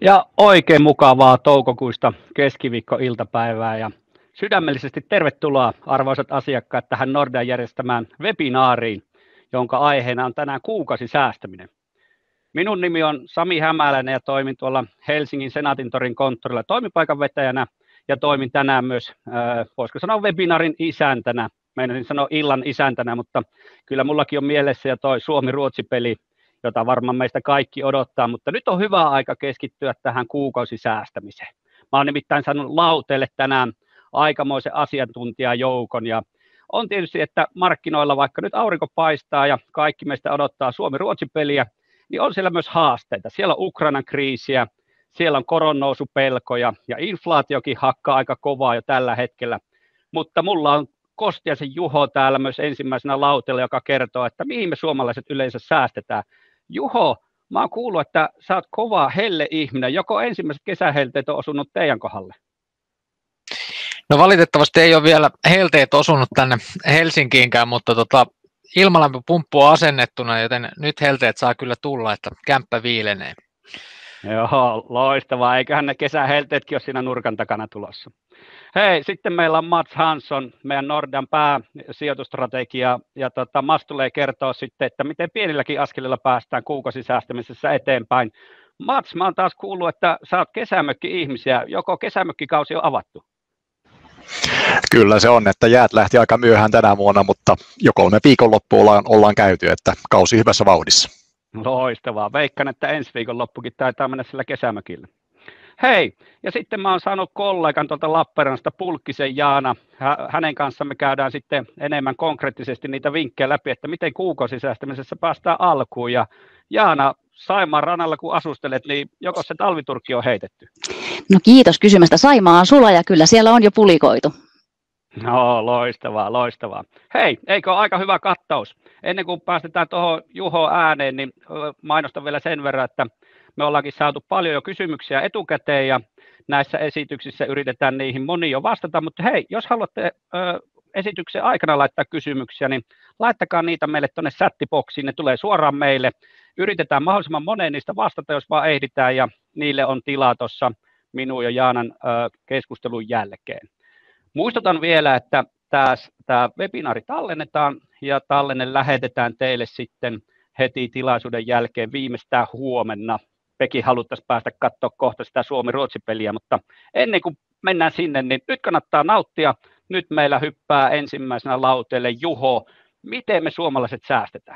Ja oikein mukavaa toukokuista keskiviikkoiltapäivää ja sydämellisesti tervetuloa arvoisat asiakkaat tähän Nordean järjestämään webinaariin, jonka aiheena on tänään kuukausisäästäminen. Minun nimi on Sami Hämäläinen ja toimin tuolla Helsingin Senaatintorin konttorilla toimipaikan vetäjänä ja toimin tänään myös, voisiko sanoa webinaarin isäntänä. Meinasin sanoa illan isäntänä, mutta kyllä mullakin on mielessä jo toi Suomi-Ruotsi-peli, jota varmaan meistä kaikki odottaa, mutta nyt on hyvä aika keskittyä tähän kuukausisäästämiseen. Mä oon nimittäin saanut lauteelle tänään aikamoisen asiantuntijajoukon ja on tietysti, että markkinoilla vaikka nyt aurinko paistaa ja kaikki meistä odottaa Suomi-Ruotsi-peliä, niin on siellä myös haasteita. Siellä on Ukrainan kriisiä, siellä on koronnousupelkoja ja inflaatiokin hakkaa aika kovaa jo tällä hetkellä, mutta mulla on Kostiaisen Juho täällä myös ensimmäisenä lauteella, joka kertoo, että mihin me suomalaiset yleensä säästetään. Juho, mä oon kuullut, että sä oot kova helle-ihminen. Joko ensimmäiset kesähelteet on osunut teidän kohdalle? No valitettavasti ei ole vielä helteet osunut tänne Helsinkiinkään, mutta ilmalämpöpumppu on asennettuna, joten nyt helteet saa kyllä tulla, että kämppä viilenee. Joo, loistavaa. Eiköhän ne kesähelteetkin ole siinä nurkan takana tulossa. Hei, sitten meillä on Mats Hansson, meidän Nordean pääsijoitustrategia, ja Mats tulee kertoa sitten, että miten pienilläkin askelilla päästään kuukausisäästämisessä eteenpäin. Mats, mä oon taas kuullut, että sä oot kesämökki-ihmisiä. Joko kesämökkikausi on avattu? Kyllä se on, että jäät lähti aika myöhään tänä vuonna, mutta jo 3 viikonloppua ollaan käyty, että kausi hyvässä vauhdissa. Loistavaa. Veikkaan, että ensi viikonloppukin taitaa mennä sillä kesämökillä. Hei, ja sitten mä oon saanut kollegan tuolta Lappeenrannasta, Pulkkisen Jaana. Hänen kanssa me käydään sitten enemmän konkreettisesti niitä vinkkejä läpi, että miten kuukausisäästämisessä päästään alkuun. Ja Jaana, Saimaan rannalla kun asustelet, niin joko se talviturkki on heitetty? No kiitos kysymästä. Saimaa on sula ja kyllä siellä on jo pulikoitu. No, loistavaa, loistavaa. Hei, eikö ole aika hyvä kattaus? Ennen kuin päästetään tuohon Juho ääneen, niin mainostan vielä sen verran, että me ollaankin saatu paljon jo kysymyksiä etukäteen ja näissä esityksissä yritetään niihin moniin jo vastata, mutta hei, jos haluatte esityksen aikana laittaa kysymyksiä, niin laittakaa niitä meille tuonne chattiboksiin, ne tulee suoraan meille. Yritetään mahdollisimman moneen niistä vastata, jos vaan ehditään ja niille on tilaa tuossa minun ja Jaanan keskustelun jälkeen. Muistutan vielä, että tämä webinaari tallennetaan ja tallenne lähetetään teille sitten heti tilaisuuden jälkeen viimeistään huomenna. Mekin haluttaisiin päästä katsoa kohta sitä Suomi-Ruotsi-peliä, mutta ennen kuin mennään sinne, niin nyt kannattaa nauttia. Nyt meillä hyppää ensimmäisenä lauteelle Juho. Miten me suomalaiset säästetään?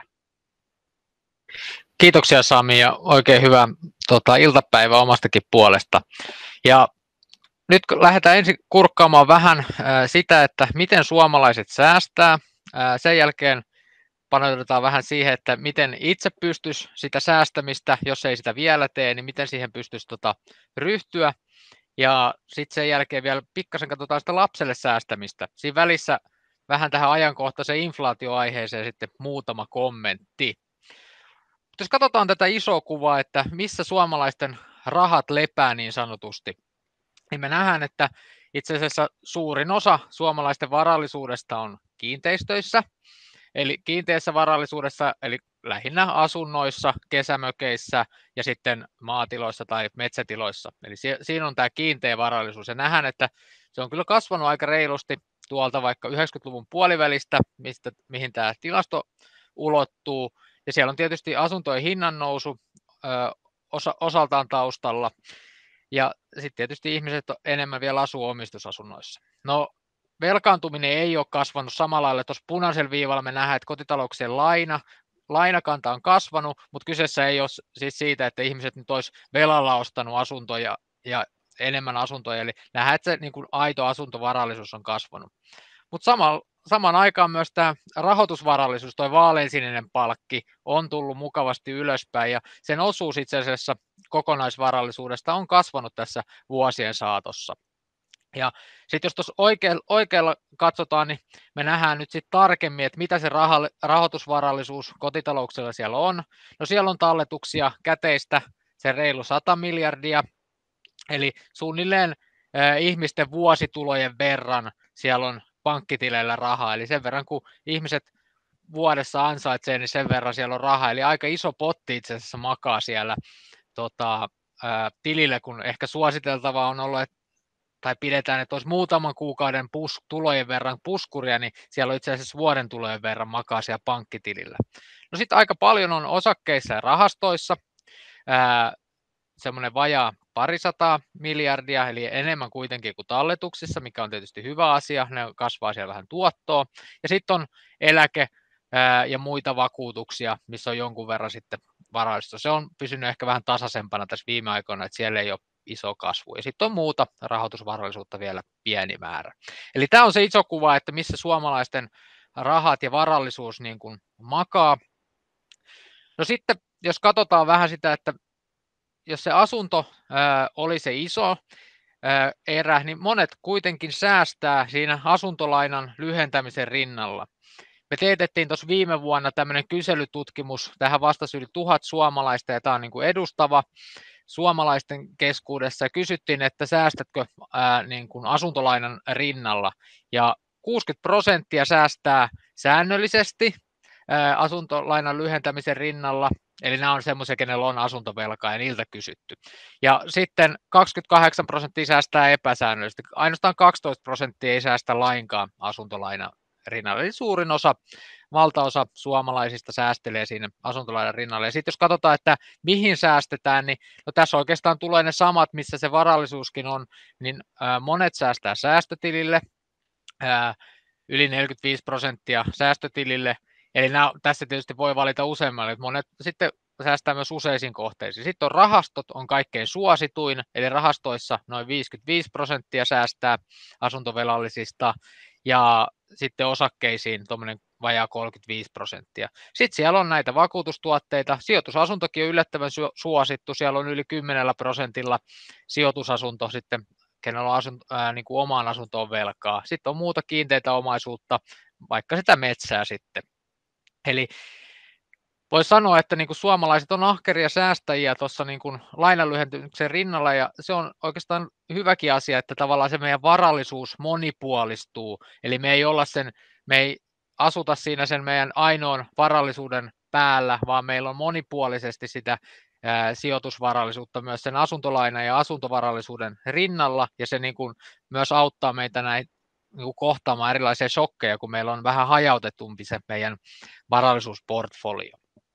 Kiitoksia Sami ja oikein hyvää iltapäivää omastakin puolesta. Ja nyt lähdetään ensin kurkkaamaan vähän sitä, että miten suomalaiset säästää. Sen jälkeen paneudutaan vähän siihen, että miten itse pystyisi sitä säästämistä, jos ei sitä vielä tee, niin miten siihen pystyisi ryhtyä. Ja sitten sen jälkeen vielä pikkasen katsotaan sitä lapselle säästämistä. Siinä välissä vähän tähän ajankohtaiseen inflaatioaiheeseen sitten muutama kommentti. Mutta jos katsotaan tätä isoa kuvaa, että missä suomalaisten rahat lepää niin sanotusti, niin me nähdään, että itse asiassa suurin osa suomalaisten varallisuudesta on kiinteistöissä, eli kiinteässä varallisuudessa, eli lähinnä asunnoissa, kesämökeissä ja sitten maatiloissa tai metsätiloissa. Eli siinä on tämä kiinteä varallisuus ja nähdään, että se on kyllä kasvanut aika reilusti tuolta vaikka 90-luvun puolivälistä, mihin tämä tilasto ulottuu. Ja siellä on tietysti asuntojen hinnan nousu osaltaan taustalla. Ja sitten tietysti ihmiset enemmän vielä asuu omistusasunnoissa. No velkaantuminen ei ole kasvanut samalla lailla. Tuossa punaisella viivalla me nähdään, että kotitalouksien lainakanta on kasvanut, mutta kyseessä ei ole siis siitä, että ihmiset nyt olisi velalla ostanut asuntoja ja enemmän asuntoja. Eli nähdään, että se niin kuin aito asuntovarallisuus on kasvanut. Mutta samaan aikaan myös tämä rahoitusvarallisuus, tuo vaaleansininen palkki, on tullut mukavasti ylöspäin ja sen osuus itse asiassa kokonaisvarallisuudesta on kasvanut tässä vuosien saatossa. Ja sitten jos tuossa oikealla katsotaan, niin me nähdään nyt sitten tarkemmin, että mitä se rahoitusvarallisuus kotitalouksilla siellä on. No siellä on talletuksia käteistä se reilu 100 miljardia, eli suunnilleen ihmisten vuositulojen verran siellä on pankkitileillä rahaa, eli sen verran kun ihmiset vuodessa ansaitsee, niin sen verran siellä on rahaa, eli aika iso potti itse asiassa makaa siellä tilille, kun ehkä suositeltavaa on ollut, tai pidetään, että olisi muutaman kuukauden tulojen verran puskuria, niin siellä on itse asiassa vuoden tulojen verran makaa siellä pankkitilillä. No sitten aika paljon on osakkeissa ja rahastoissa, semmoinen vajaa 200 miljardia, eli enemmän kuitenkin kuin talletuksissa, mikä on tietysti hyvä asia, ne kasvaa siellä vähän tuottoa. Ja sitten on eläke ja muita vakuutuksia, missä on jonkun verran sitten varallisuutta. Se on pysynyt ehkä vähän tasaisempana tässä viime aikoina, että siellä ei ole iso kasvu. Ja sitten on muuta rahoitusvarallisuutta vielä pieni määrä. Eli tämä on se iso kuva, että missä suomalaisten rahat ja varallisuus niin kuin makaa. No sitten, jos katsotaan vähän sitä, että jos se asunto oli se iso erä, niin monet kuitenkin säästää siinä asuntolainan lyhentämisen rinnalla. Me teetettiin tuossa viime vuonna tämmöinen kyselytutkimus, tähän vastasi yli 1000 suomalaista, ja tämä on niin kuin edustava suomalaisten keskuudessa, ja kysyttiin, että säästätkö niin kuin asuntolainan rinnalla, ja 60% säästää säännöllisesti asuntolainan lyhentämisen rinnalla, eli nämä on semmoisia, kenellä on asuntovelkaa ja niiltä kysytty. Ja sitten 28% säästää epäsäännöllisesti, ainoastaan 12% ei säästä lainkaan asuntolainan rinnalla, eli suurin osa, valtaosa suomalaisista säästelee siinä asuntolainan rinnalla. Ja sitten jos katsotaan, että mihin säästetään, niin no tässä oikeastaan tulee ne samat, missä se varallisuuskin on, niin monet säästää säästötilille, yli 45% säästötilille, eli tässä tietysti voi valita useammalle, että monet sitten säästää myös useisiin kohteisiin. Sitten on rahastot, on kaikkein suosituin, eli rahastoissa noin 55% säästää asuntovelallisista, ja sitten osakkeisiin tuommoinen vajaa 35%. Sitten siellä on näitä vakuutustuotteita. Sijoitusasuntokin on yllättävän suosittu. Siellä on yli 10% sijoitusasunto sitten, kenellä on niin kuin omaan asuntoon velkaa. Sitten on muuta kiinteitä omaisuutta, vaikka sitä metsää sitten. Eli voisi sanoa, että niin kuin suomalaiset on ahkeria säästäjiä tuossa niin kuin lainanlyhentymisen rinnalla, ja se on oikeastaan hyväkin asia, että tavallaan se meidän varallisuus monipuolistuu, eli me ei asuta siinä sen meidän ainoan varallisuuden päällä, vaan meillä on monipuolisesti sitä sijoitusvarallisuutta myös sen asuntolainan ja asuntovarallisuuden rinnalla, ja se niin kuin myös auttaa meitä näin niin kuin kohtaamaan erilaisia shokkeja, kun meillä on vähän hajautetumpi se meidän varallisuusportfolio.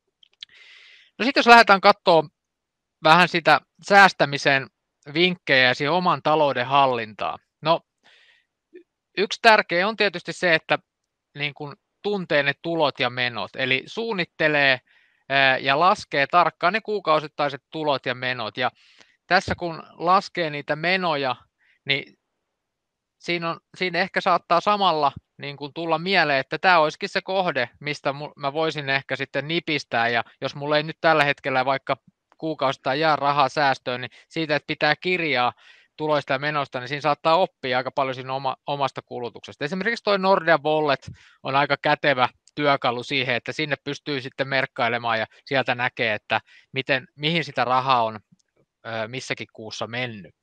No sitten jos lähdetään katsoa vähän sitä säästämisen vinkkejä ja siihen oman talouden hallintaa. No yksi tärkeä on tietysti se, että niin kuin tuntee ne tulot ja menot, eli suunnittelee ja laskee tarkkaan ne kuukausittaiset tulot ja menot. Ja tässä kun laskee niitä menoja, niin siinä ehkä saattaa samalla niin kuin tulla mieleen, että tämä olisikin se kohde, mistä mä voisin ehkä sitten nipistää, ja jos mulla ei nyt tällä hetkellä vaikka kuukausittain jää rahaa säästöön, niin siitä, että pitää kirjaa tuloista ja menosta, niin siinä saattaa oppia aika paljon siinä omasta kulutuksesta. Esimerkiksi tuo Nordea Wallet on aika kätevä työkalu siihen, että sinne pystyy sitten merkkailemaan ja sieltä näkee, että mihin sitä rahaa on missäkin kuussa mennyt.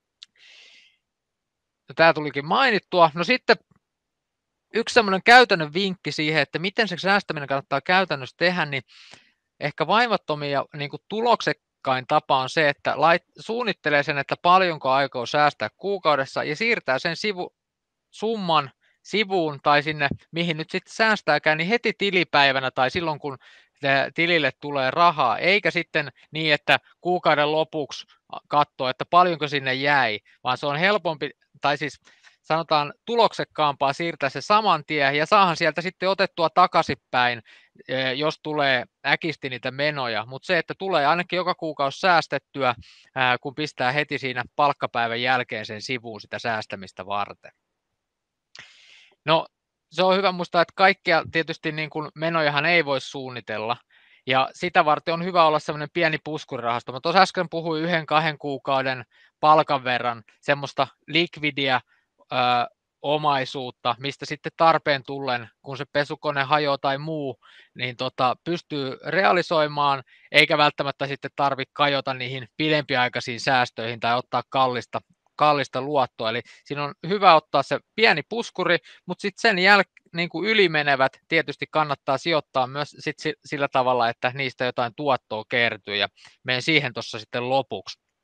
No, tämä tulikin mainittua. No sitten yksi semmoinen käytännön vinkki siihen, että miten se säästäminen kannattaa käytännössä tehdä, niin ehkä vaivattomin ja niin kuin tuloksekkain tapa on se, että suunnittelee sen, että paljonko aikoo säästää kuukaudessa ja siirtää sen summan sivuun tai sinne, mihin nyt sitten säästääkään, niin heti tilipäivänä tai silloin, kun tilille tulee rahaa, eikä sitten niin, että kuukauden lopuksi katsoo, että paljonko sinne jäi, vaan se on helpompi, tai siis sanotaan tuloksekkaampaa siirtää se saman tien, ja saahan sieltä sitten otettua takaisinpäin, jos tulee äkisti niitä menoja, mutta se, että tulee ainakin joka kuukausi säästettyä, kun pistää heti siinä palkkapäivän jälkeen sen sivuun sitä säästämistä varten. No, se on hyvä muistaa, että kaikkia tietysti niin kuin menojahan ei voi suunnitella, ja sitä varten on hyvä olla sellainen pieni puskurirahasto. Mä tuossa äsken puhuin 1-2 kuukauden palkan verran semmoista likvidiä omaisuutta, mistä sitten tarpeen tullen, kun se pesukone hajoaa tai muu, niin pystyy realisoimaan, eikä välttämättä sitten tarvitse kajota niihin pidempiaikaisiin säästöihin tai ottaa kallista luottoa. Eli siinä on hyvä ottaa se pieni puskuri, mutta sitten sen niin kuin ylimenevät tietysti kannattaa sijoittaa myös sillä tavalla, että niistä jotain tuottoa kertyy, ja menen siihen tuossa sitten lopuksi.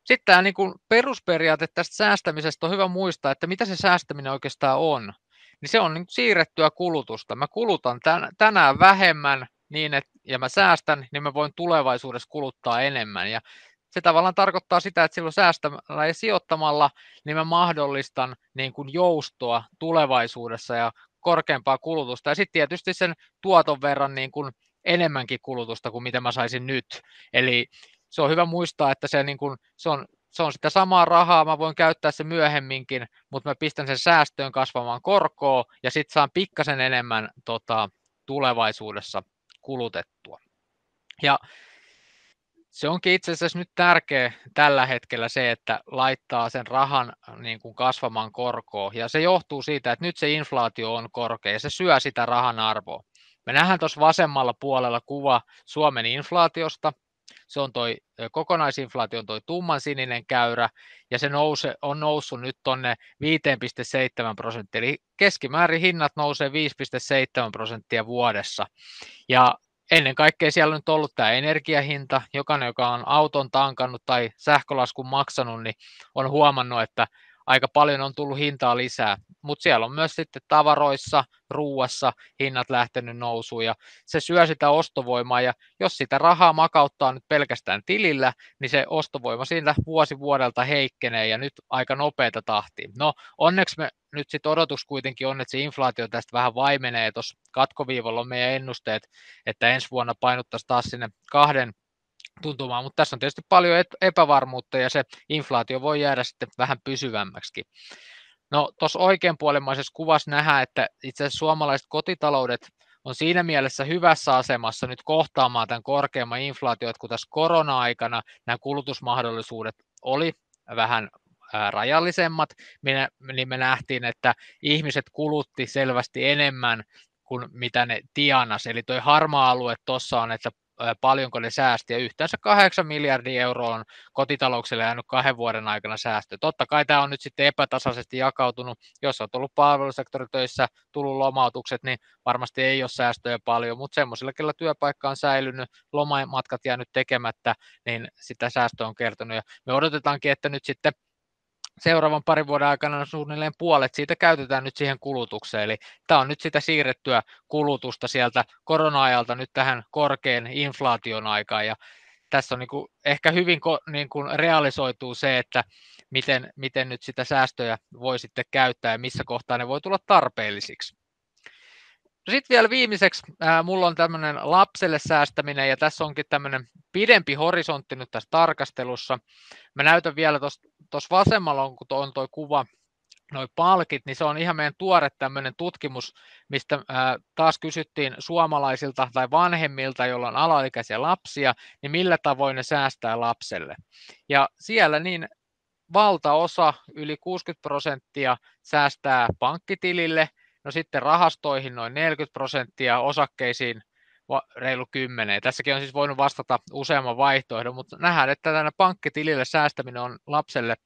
Sitten tämä niin kuin perusperiaate tästä säästämisestä on hyvä muistaa, että mitä se säästäminen oikeastaan on. Niin se on niin kuin siirrettyä kulutusta. Mä kulutan tänään vähemmän ja mä säästän, niin mä voin tulevaisuudessa kuluttaa enemmän. Ja se tavallaan tarkoittaa sitä, että silloin säästämällä ja sijoittamalla niin mä mahdollistan niin kuin joustoa tulevaisuudessa ja korkeampaa kulutusta. Ja sitten tietysti sen tuoton verran niin kuin enemmänkin kulutusta kuin mitä mä saisin nyt. Eli se on hyvä muistaa, että se on sitä samaa rahaa, mä voin käyttää se myöhemminkin, mutta mä pistän sen säästöön kasvamaan korkoa ja sitten saan pikkasen enemmän tulevaisuudessa kulutettua. Ja se onkin itse asiassa nyt tärkeä tällä hetkellä se, että laittaa sen rahan niin kuin kasvamaan korkoa, ja se johtuu siitä, että nyt se inflaatio on korkea ja se syö sitä rahan arvoa. Me nähdään tuossa vasemmalla puolella kuva Suomen inflaatiosta. Se on kokonaisinflaatio on tumman sininen käyrä, ja se on noussut nyt tuonne 5,7%, eli keskimäärin hinnat nousee 5,7% vuodessa. Ja ennen kaikkea siellä on nyt ollut tämä energiahinta. Jokainen, joka on auton tankannut tai sähkölaskun maksanut, niin on huomannut, että aika paljon on tullut hintaa lisää, mutta siellä on myös sitten tavaroissa, ruuassa hinnat lähtenyt nousuun ja se syö sitä ostovoimaa, ja jos sitä rahaa makauttaa nyt pelkästään tilillä, niin se ostovoima siitä vuosi vuodelta heikkenee ja nyt aika nopeata tahtia. No onneksi me nyt sitten odotus kuitenkin on, että se inflaatio tästä vähän vaimenee. Tuossa katkoviivalla on meidän ennusteet, että ensi vuonna painottaisiin taas sinne 2 tuntumaan, mutta tässä on tietysti paljon epävarmuutta ja se inflaatio voi jäädä sitten vähän pysyvämmäksi. No tuossa oikeanpuolimmaisessa kuvassa nähdään, että itse asiassa suomalaiset kotitaloudet on siinä mielessä hyvässä asemassa nyt kohtaamaan tämän korkeamman inflaation, että kun tässä korona-aikana nämä kulutusmahdollisuudet oli vähän rajallisemmat, niin me nähtiin, että ihmiset kulutti selvästi enemmän kuin mitä ne tienasi. Eli tuo harmaa alue tuossa on, että paljonko ne säästi, ja yhteensä 8 miljardia euroa on kotitalouksille jäänyt 2 vuoden aikana säästöä. Totta kai tämä on nyt sitten epätasaisesti jakautunut. Jos on tullut palvelusektoritöissä, tullut lomautukset, niin varmasti ei ole säästöjä paljon, mutta semmoisilla, kellä työpaikka on säilynyt, lomamatkat jäänyt tekemättä, niin sitä säästöä on kertonut. Ja me odotetaankin, että nyt sitten seuraavan parin vuoden aikana suunnilleen puolet siitä käytetään nyt siihen kulutukseen. Eli tämä on nyt sitä siirrettyä kulutusta sieltä korona-ajalta nyt tähän korkean inflaation aikaan. Ja tässä on ehkä hyvin realisoituu se, että miten nyt sitä säästöjä voi sitten käyttää ja missä kohtaa ne voi tulla tarpeellisiksi. Sitten vielä viimeiseksi, mulla on tämmöinen lapselle säästäminen, ja tässä onkin tämmöinen pidempi horisontti nyt tässä tarkastelussa. Mä näytän vielä tuossa vasemmalla, kun on tuo kuva, noi palkit, niin se on ihan meidän tuore tämmöinen tutkimus, mistä taas kysyttiin suomalaisilta tai vanhemmilta, joilla on alaikäisiä lapsia, niin millä tavoin ne säästää lapselle. Ja siellä niin valtaosa, yli 60%, säästää pankkitilille, no sitten rahastoihin noin 40%, osakkeisiin reilu 10%. Tässäkin on siis voinut vastata useamman vaihtoehdon, mutta nähdään, että tänä pankkitilille säästäminen on lapselle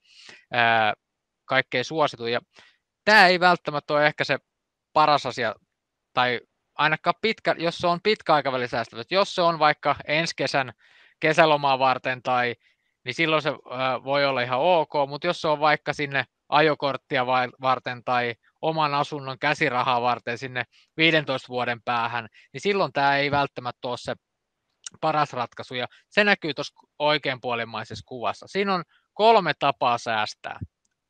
kaikkein suosituin. Ja tämä ei välttämättä ole ehkä se paras asia, tai ainakaan jos se on pitkäaikavälin säästävä. Jos se on vaikka ensi kesän kesälomaa varten, niin silloin se voi olla ihan ok, mutta jos se on vaikka sinne ajokorttia varten tai oman asunnon käsirahaa varten sinne 15 vuoden päähän, niin silloin tämä ei välttämättä ole se paras ratkaisu, ja se näkyy tuossa oikeanpuolimmaisessa kuvassa. Siinä on 3 tapaa säästää.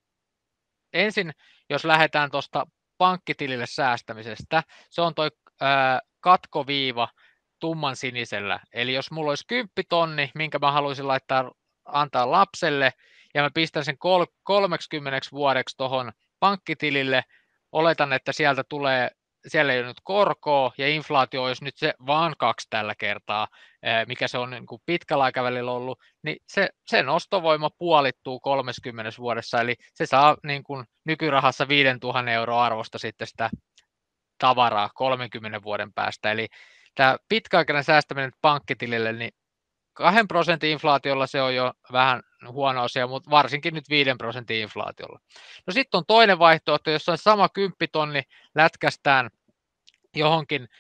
Ensin, jos lähdetään tuosta pankkitilille säästämisestä, se on tuo katkoviiva tumman sinisellä. Eli jos mulla olisi 10 000, minkä mä haluaisin antaa lapselle, ja mä pistän sen 30 vuodeksi tuohon pankkitilille, oletan, että siellä ei ole nyt korkoa, ja inflaatio olisi nyt se vaan 2 tällä kertaa, mikä se on niin kuin pitkällä aikavälillä ollut, niin sen ostovoima puolittuu 30 vuodessa, eli se saa niin kuin nykyrahassa 5 000 euroa arvosta sitten sitä tavaraa 30 vuoden päästä. Eli tämä pitkäaikainen säästäminen pankkitilille, niin 2% inflaatiolla se on jo vähän huono asia, mutta varsinkin nyt 5% inflaatiolla. No sitten on toinen vaihtoehto, jossa on sama 10 000 lätkästään johonkin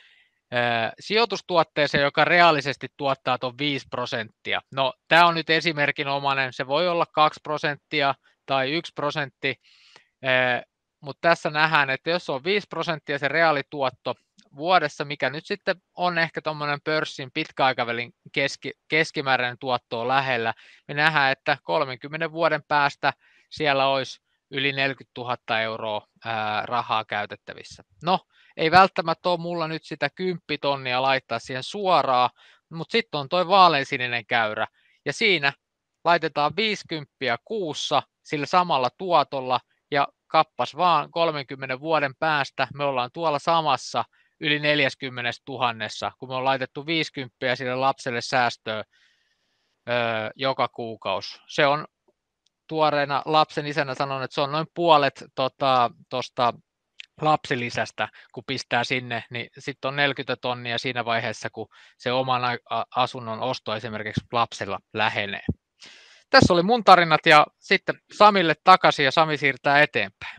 sijoitustuotteeseen, joka reaalisesti tuottaa tuon 5%. No, tämä on nyt esimerkinomainen, se voi olla 2% tai 1%, mutta tässä nähdään, että jos on 5% se reaalituotto vuodessa, mikä nyt sitten on ehkä tuommoinen pörssin pitkäaikavälin keskimääräinen tuotto on lähellä, me nähdään, että 30 vuoden päästä siellä olisi yli 40 000 euroa rahaa käytettävissä. No, ei välttämättä ole mulla nyt sitä 10 tonnia laittaa siihen suoraan, mutta sitten on toi vaaleansininen käyrä, ja siinä laitetaan 50 kuussa sillä samalla tuotolla, ja kappas vaan 30 vuoden päästä me ollaan tuolla samassa yli 40 000, kun me on laitettu 50 sille lapselle säästöä joka kuukausi. Se on tuoreena lapsen isänä sanon, että se on noin puolet tuosta lapsilisästä, kun pistää sinne, niin sitten on 40 tonnia siinä vaiheessa, kun se oman asunnon osto esimerkiksi lapsella lähenee. Tässä oli mun tarinat ja sitten Samille takaisin ja Sami siirtää eteenpäin.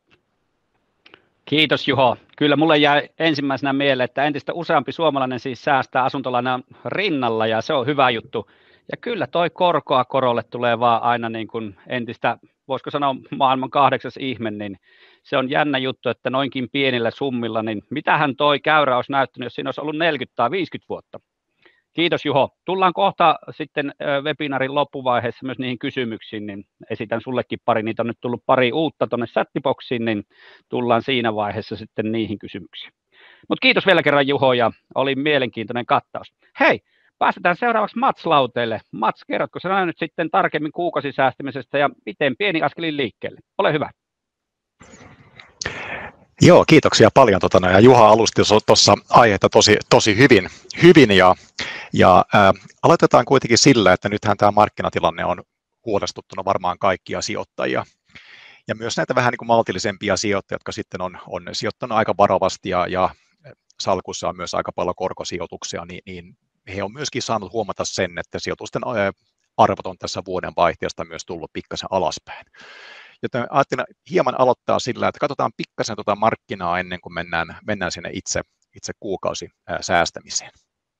Kiitos Juho. Kyllä mulle jäi ensimmäisenä mieleen, että entistä useampi suomalainen siis säästää asuntolainan rinnalla ja se on hyvä juttu. Ja kyllä toi korkoa korolle tulee vaan aina niin kuin entistä, voisiko sanoa maailman 8. ihme, niin se on jännä juttu, että noinkin pienillä summilla, niin mitähän toi käyrä olisi näyttänyt, jos siinä olisi ollut 40 tai 50 vuotta. Kiitos Juho. Tullaan kohta sitten webinaarin loppuvaiheessa myös niihin kysymyksiin, niin esitän sullekin pari, niitä on nyt tullut pari uutta tuonne chattiboksiin, niin tullaan siinä vaiheessa sitten niihin kysymyksiin. Mutta kiitos vielä kerran Juho ja oli mielenkiintoinen kattaus. Hei, päästetään seuraavaksi Mats Lauteelle. Mats, kerrotko sinä nyt sitten tarkemmin kuukausisäästämisestä ja miten pieni askelin liikkeelle? Ole hyvä. Joo, kiitoksia paljon. Ja Juha alusti tuossa aiheita tosi hyvin ja aloitetaan kuitenkin sillä, että nythän tämä markkinatilanne on huolestuttanut varmaan kaikkia sijoittajia. Ja myös näitä vähän niin kuin maltillisempia sijoittajia, jotka sitten on sijoittanut aika varovasti ja salkussa on myös aika paljon korkosijoituksia, niin he on myöskin saanut huomata sen, että sijoitusten arvot on tässä vuoden vaihteesta myös tullut pikkasen alaspäin. Joten ajattelin hieman aloittaa sillä, että katsotaan pikkasen tuota markkinaa ennen kuin mennään sinne itse kuukausisäästämiseen.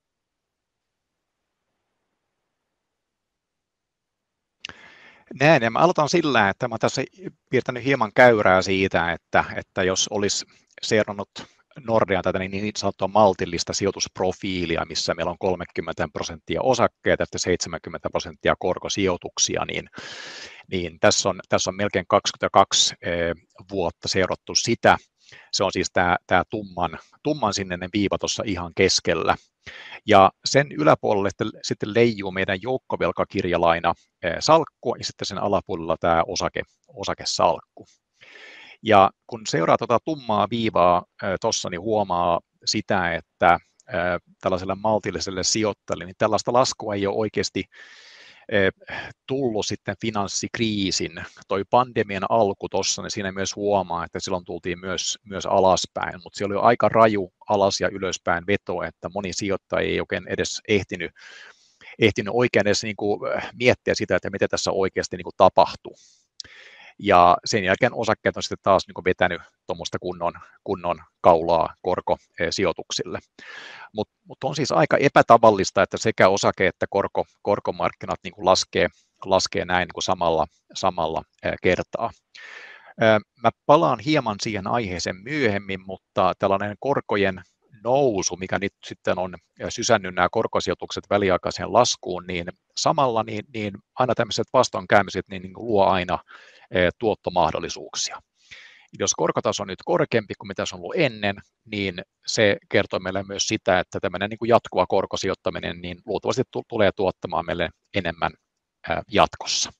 Näin, ja mä aloitan sillä, että mä tässä piirtänyt hieman käyrää siitä, että jos olisi seurannut Nordean tätä niin sanottua maltillista sijoitusprofiilia, missä meillä on 30% osakkeita ja 70% korkosijoituksia, niin tässä on melkein 22 vuotta seurattu sitä. Se on siis tämä tumman sininen viiva tuossa ihan keskellä. Ja sen yläpuolelle sitten leijuu meidän joukkovelkakirjalaina salkku ja sitten sen alapuolella tämä osakesalkku. Ja kun seuraa tuota tummaa viivaa tuossa, niin huomaa sitä, että tällaiselle maltilliselle sijoittajalle, niin tällaista laskua ei ole oikeasti tullut sitten finanssikriisin. Toi pandemian alku tuossa, niin siinä myös huomaa, että silloin tultiin myös alaspäin, mutta siellä oli aika raju alas ja ylöspäin veto, että moni sijoittaja ei oikein edes ehtinyt oikein edes niin kuin miettiä sitä, että mitä tässä oikeasti niin kuin tapahtuu. Ja sen jälkeen osakkeet on sitten taas niin kuin vetänyt tuommoista kunnon kaulaa korkosijoituksille. Mutta on siis aika epätavallista, että sekä osake- että korkomarkkinat niin kuin laskee näin niin kuin samalla kertaa. Mä palaan hieman siihen aiheeseen myöhemmin, mutta tällainen korkojen nousu, mikä nyt sitten on sysännyt nämä korkosijoitukset väliaikaiseen laskuun, niin samalla niin aina tämmöiset vastoinkäymiset niin luo aina tuottomahdollisuuksia. Jos korkotaso on nyt korkeampi kuin mitä se on ollut ennen, niin se kertoo meille myös sitä, että tämmöinen niin kuin jatkuva korkosijoittaminen niin luultavasti tulee tuottamaan meille enemmän jatkossa.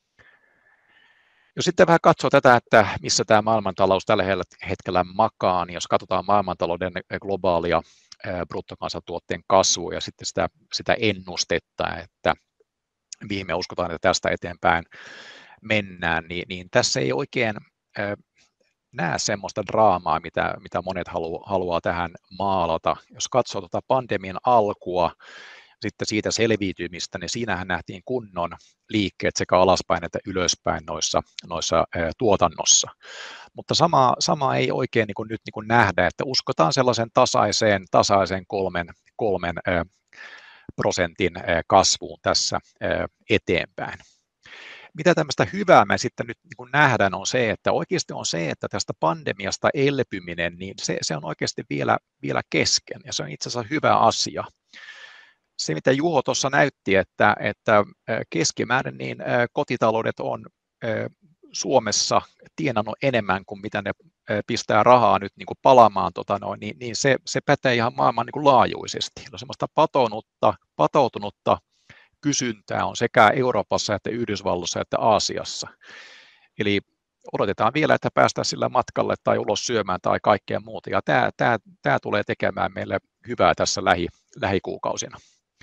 Jos sitten vähän katsoo tätä, että missä tämä maailmantalous tällä hetkellä makaa, niin jos katsotaan maailmantalouden globaalia bruttokansantuotteen kasvua ja sitten sitä ennustetta, että mihin me uskotaan, että tästä eteenpäin mennään, niin tässä ei oikein näe semmoista draamaa, mitä monet haluaa tähän maalata. Jos katsoo tuota pandemian alkua, sitten siitä selviytymistä, niin siinähän nähtiin kunnon liikkeet sekä alaspäin että ylöspäin noissa tuotannossa. Mutta sama ei oikein nyt nähdä, että uskotaan sellaisen tasaiseen 3% kasvuun tässä eteenpäin. Mitä tämmöistä hyvää me sitten nyt nähdään on se, että oikeasti on se, että tästä pandemiasta elpyminen, niin se on oikeasti vielä kesken ja se on itse asiassa hyvä asia. Se, mitä Juho tuossa näytti, että keskimäärin niin kotitaloudet on Suomessa tienannut enemmän kuin mitä ne pistää rahaa nyt niin kuin palaamaan, niin se pätee ihan maailman niin kuin laajuisesti. No, semmoista patoutunutta kysyntää on sekä Euroopassa että Yhdysvalloissa että Aasiassa. Eli odotetaan vielä, että päästään sillä matkalle tai ulos syömään tai kaikkea muuta. Ja tämä tulee tekemään meille hyvää tässä lähikuukausina.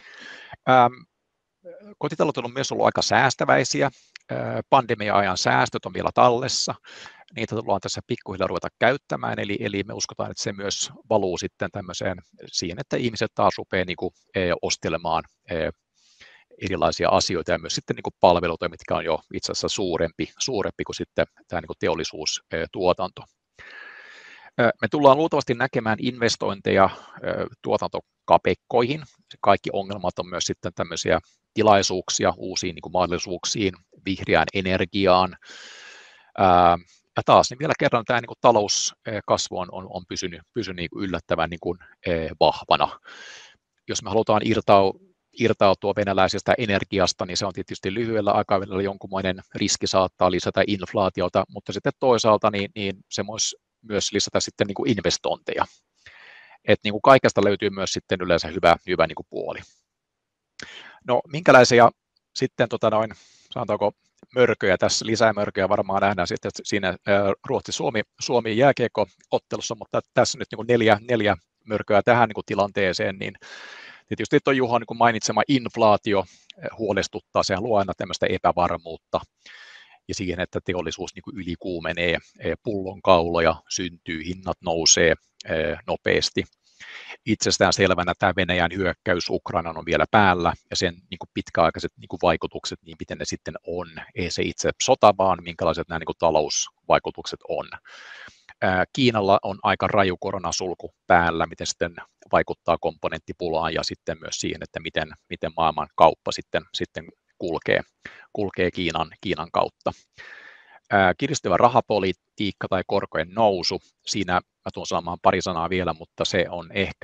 Kotitaloudet on myös ollut aika säästäväisiä. Pandemia-ajan säästöt on vielä tallessa. Niitä tullaan tässä pikkuhiljaa ruveta käyttämään, eli me uskotaan, että se myös valuu sitten tämmöiseen siihen, että ihmiset taas rupeaa niin kuin ostelemaan erilaisia asioita ja myös sitten niin kuin palveluita, mitkä on jo itse asiassa suurempi kuin sitten tämä niin kuin teollisuustuotanto. Me tullaan luultavasti näkemään investointeja tuotantokapekkoihin. Kaikki ongelmat on myös sitten tämmöisiä tilaisuuksia uusiin niin kuin mahdollisuuksiin, vihreään energiaan. Ja taas niin vielä kerran tämä niin kuin talouskasvu on pysynyt niin kuin yllättävän niin kuin vahvana. Jos me halutaan irtautua venäläisestä energiasta, niin se on tietysti lyhyellä aikavälillä jonkunmoinen riski saattaa lisätä inflaatiota, mutta sitten toisaalta niin se myös lisätä sitten niin kuin investointeja. Että niin kuin kaikesta löytyy myös sitten yleensä hyvä niin kuin puoli. No minkälaisia sitten sanotaanko mörköjä tässä, lisää mörköjä varmaan nähdään sitten siinä Ruotsi-Suomi jääkiekko-ottelussa, mutta tässä nyt niin kuin neljä mörköä tähän niin kuin tilanteeseen, niin tietysti tuo Juhan niin mainitsema inflaatio huolestuttaa, sehän luo aina tämmöistä epävarmuutta ja siihen, että teollisuus niin kuin ylikuumenee, pullonkauloja syntyy, hinnat nousee nopeasti. Itsestään selvänä tämä Venäjän hyökkäys Ukrainaan on vielä päällä ja sen niin kuin pitkäaikaiset niin kuin vaikutukset, niin miten ne sitten on, ei se itse sota, vaan minkälaiset nämä niin kuin talousvaikutukset on. Kiinalla on aika raju koronasulku päällä, miten sitten vaikuttaa komponenttipulaan ja sitten myös siihen, että miten maailman kauppa sitten kulkee Kiinan kautta. Kiristyvä rahapolitiikka tai korkojen nousu, siinä mä tulen sanomaan pari sanaa vielä, mutta se on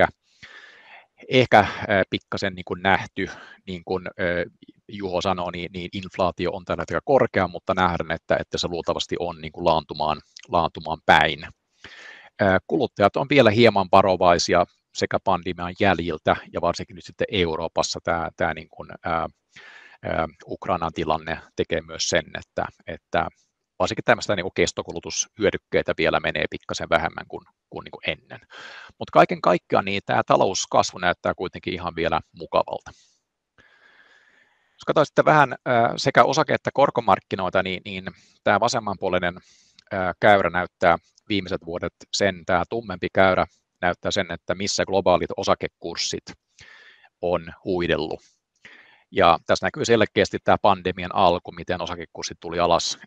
ehkä pikkasen niin kuin nähty, niin kuin Juho sanoi, niin inflaatio on tällä hetkellä korkea, mutta nähdään, että se luultavasti on niin kuin laantumaan päin. Kuluttajat on vielä hieman varovaisia sekä pandemian jäljiltä ja varsinkin nyt sitten Euroopassa tämä niin kuin, Ukrainan tilanne tekee myös sen, että varsinkin tämmöistä niin kuin kestokulutushyödykkeitä vielä menee pikkasen vähemmän kuin niin kuin ennen. Mutta kaiken kaikkiaan niin tämä talouskasvu näyttää kuitenkin ihan vielä mukavalta. Jos katsotaan sitten vähän sekä osake- että korkomarkkinoita, niin tämä vasemmanpuoleinen käyrä näyttää viimeiset vuodet tämä tummempi käyrä näyttää sen, että missä globaalit osakekurssit on huidellut. Ja tässä näkyy selkeästi tämä pandemian alku, miten osakekurssit tuli alas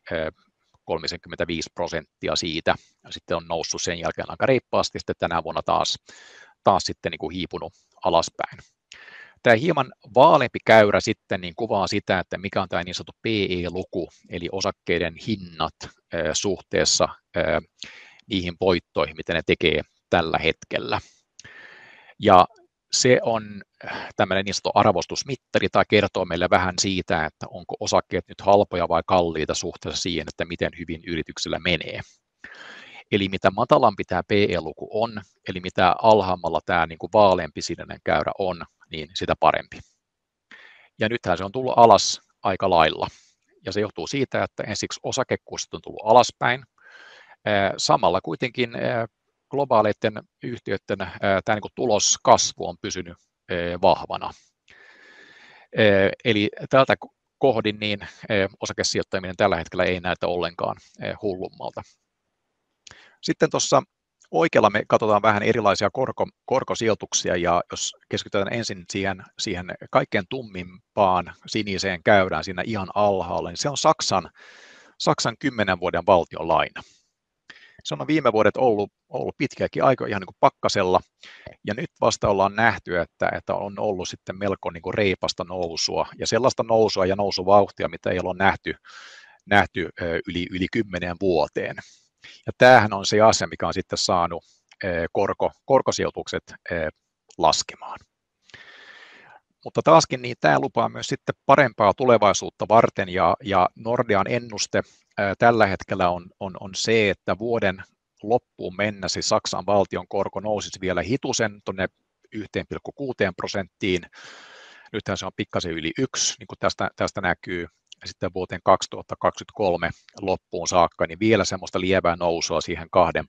35% siitä, ja sitten on noussut sen jälkeen aika reippaasti, sitten tänä vuonna taas sitten niin kuin hiipunut alaspäin. Tämä hieman vaaleampi käyrä sitten niin kuvaa sitä, että mikä on tämä niin sanottu PE-luku, eli osakkeiden hinnat suhteessa niihin voittoihin, mitä ne tekee tällä hetkellä. Ja se on tämmöinen niin sanottu arvostusmittari tai kertoo meille vähän siitä, että onko osakkeet nyt halpoja vai kalliita suhteessa siihen, että miten hyvin yrityksellä menee. Eli mitä matalampi tämä PE-luku on, eli mitä alhaammalla tämä niin kuin vaaleampi sininen käyrä on, niin sitä parempi. Ja nythän se on tullut alas aika lailla. Ja se johtuu siitä, että ensiksi osakekurssit on tullut alaspäin. Samalla kuitenkin globaaleiden yhtiöiden tämä niin kuin tuloskasvu on pysynyt vahvana. Eli tältä kohdin niin osakesijoittaminen tällä hetkellä ei näytä ollenkaan hullummalta. Sitten tuossa oikealla me katsotaan vähän erilaisia korkosijoituksia, ja jos keskitytään ensin siihen kaikkein tummimpaan siniseen käyrään siinä ihan alhaalla, niin se on Saksan 10 vuoden valtionlaina. Se on viime vuodet ollut pitkiäkin aikoja ihan niin kuin pakkasella, ja nyt vasta ollaan nähty, että on ollut sitten melko niin kuin reipasta nousua, ja sellaista nousua ja nousuvauhtia, mitä ei ole nähty yli 10 vuoteen. Ja tämähän on se asia, mikä on sitten saanut korkosijoitukset laskemaan. Mutta taaskin niin tämä lupaa myös sitten parempaa tulevaisuutta varten, ja Nordean ennuste tällä hetkellä on se, että vuoden loppuun mennessä Saksan valtion korko nousisi vielä hitusen tuonne 1,6%. Nythän se on pikkasen yli 1, niin kuin tästä näkyy. Sitten vuoteen 2023 loppuun saakka, niin vielä semmoista lievää nousua siihen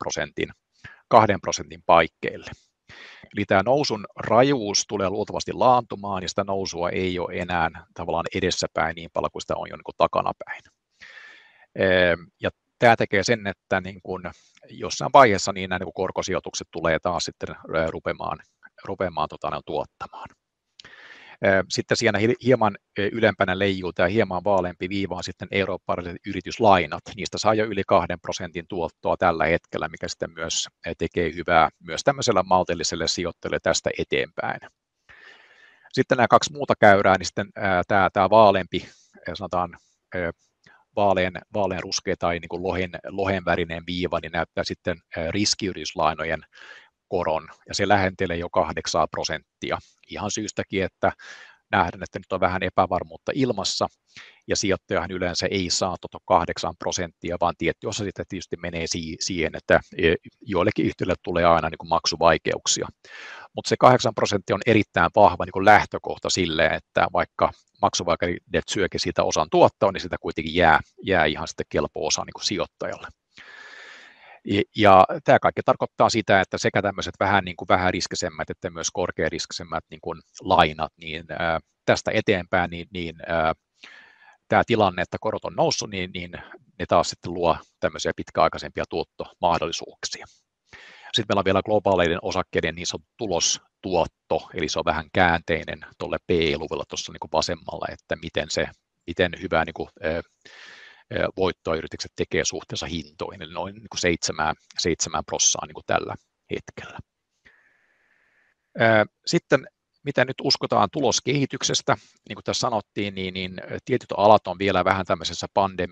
2% paikkeille. Eli tämä nousun rajuus tulee luultavasti laantumaan, ja sitä nousua ei ole enää tavallaan edessäpäin niin paljon kuin sitä on jo niin kuin takanapäin. Ja tämä tekee sen, että niin kuin jossain vaiheessa niin nämä niin kuin korkosijoitukset tulee taas sitten rupeamaan tuottamaan. Sitten siinä hieman ylempänä leijuu tämä hieman vaaleampi viiva on sitten eurooppalaiset yrityslainat. Niistä saa jo yli 2% tuottoa tällä hetkellä, mikä sitten myös tekee hyvää myös tämmöiselle maltilliselle sijoittajalle tästä eteenpäin. Sitten nämä kaksi muuta käyrää, niin sitten tämä vaaleampi, sanotaan vaalean ruskea tai niin kuin lohenvärinen viiva, niin näyttää sitten riskiyrityslainojen koron, ja se lähentelee jo 8%. Ihan syystäkin, että nähdään, että nyt on vähän epävarmuutta ilmassa, ja sijoittajahan yleensä ei saa 8%, vaan tietty osa sitten tietysti menee siihen, että joillekin yhtiöille tulee aina niin kuin maksuvaikeuksia. Mutta se 8% on erittäin vahva niin kuin lähtökohta sille, että vaikka maksuvaikeudet syökin siitä osan tuottoa, niin sitä kuitenkin jää ihan sitten kelpo osa niin kuin sijoittajalle. Ja tämä kaikki tarkoittaa sitä, että sekä tämmöiset vähän riskisemmät että myös korkeariskisemmät niin kuin lainat, niin tästä eteenpäin tämä tilanne, että korot on noussut, niin ne taas sitten luo tämmöisiä pitkäaikaisempia tuottomahdollisuuksia. Sitten meillä on vielä globaaleiden osakkeiden niin sanottu tulostuotto, eli se on vähän käänteinen tuolle PE-luvulla tuossa niin kuin vasemmalla, että miten hyvää niin kuin, voittoa yritykset tekee suhteessa hintoihin, eli noin niin 7% niin kuin tällä hetkellä. Sitten mitä nyt uskotaan tuloskehityksestä, niin kuin tässä sanottiin, niin tietyt alat on vielä vähän tämmöisessä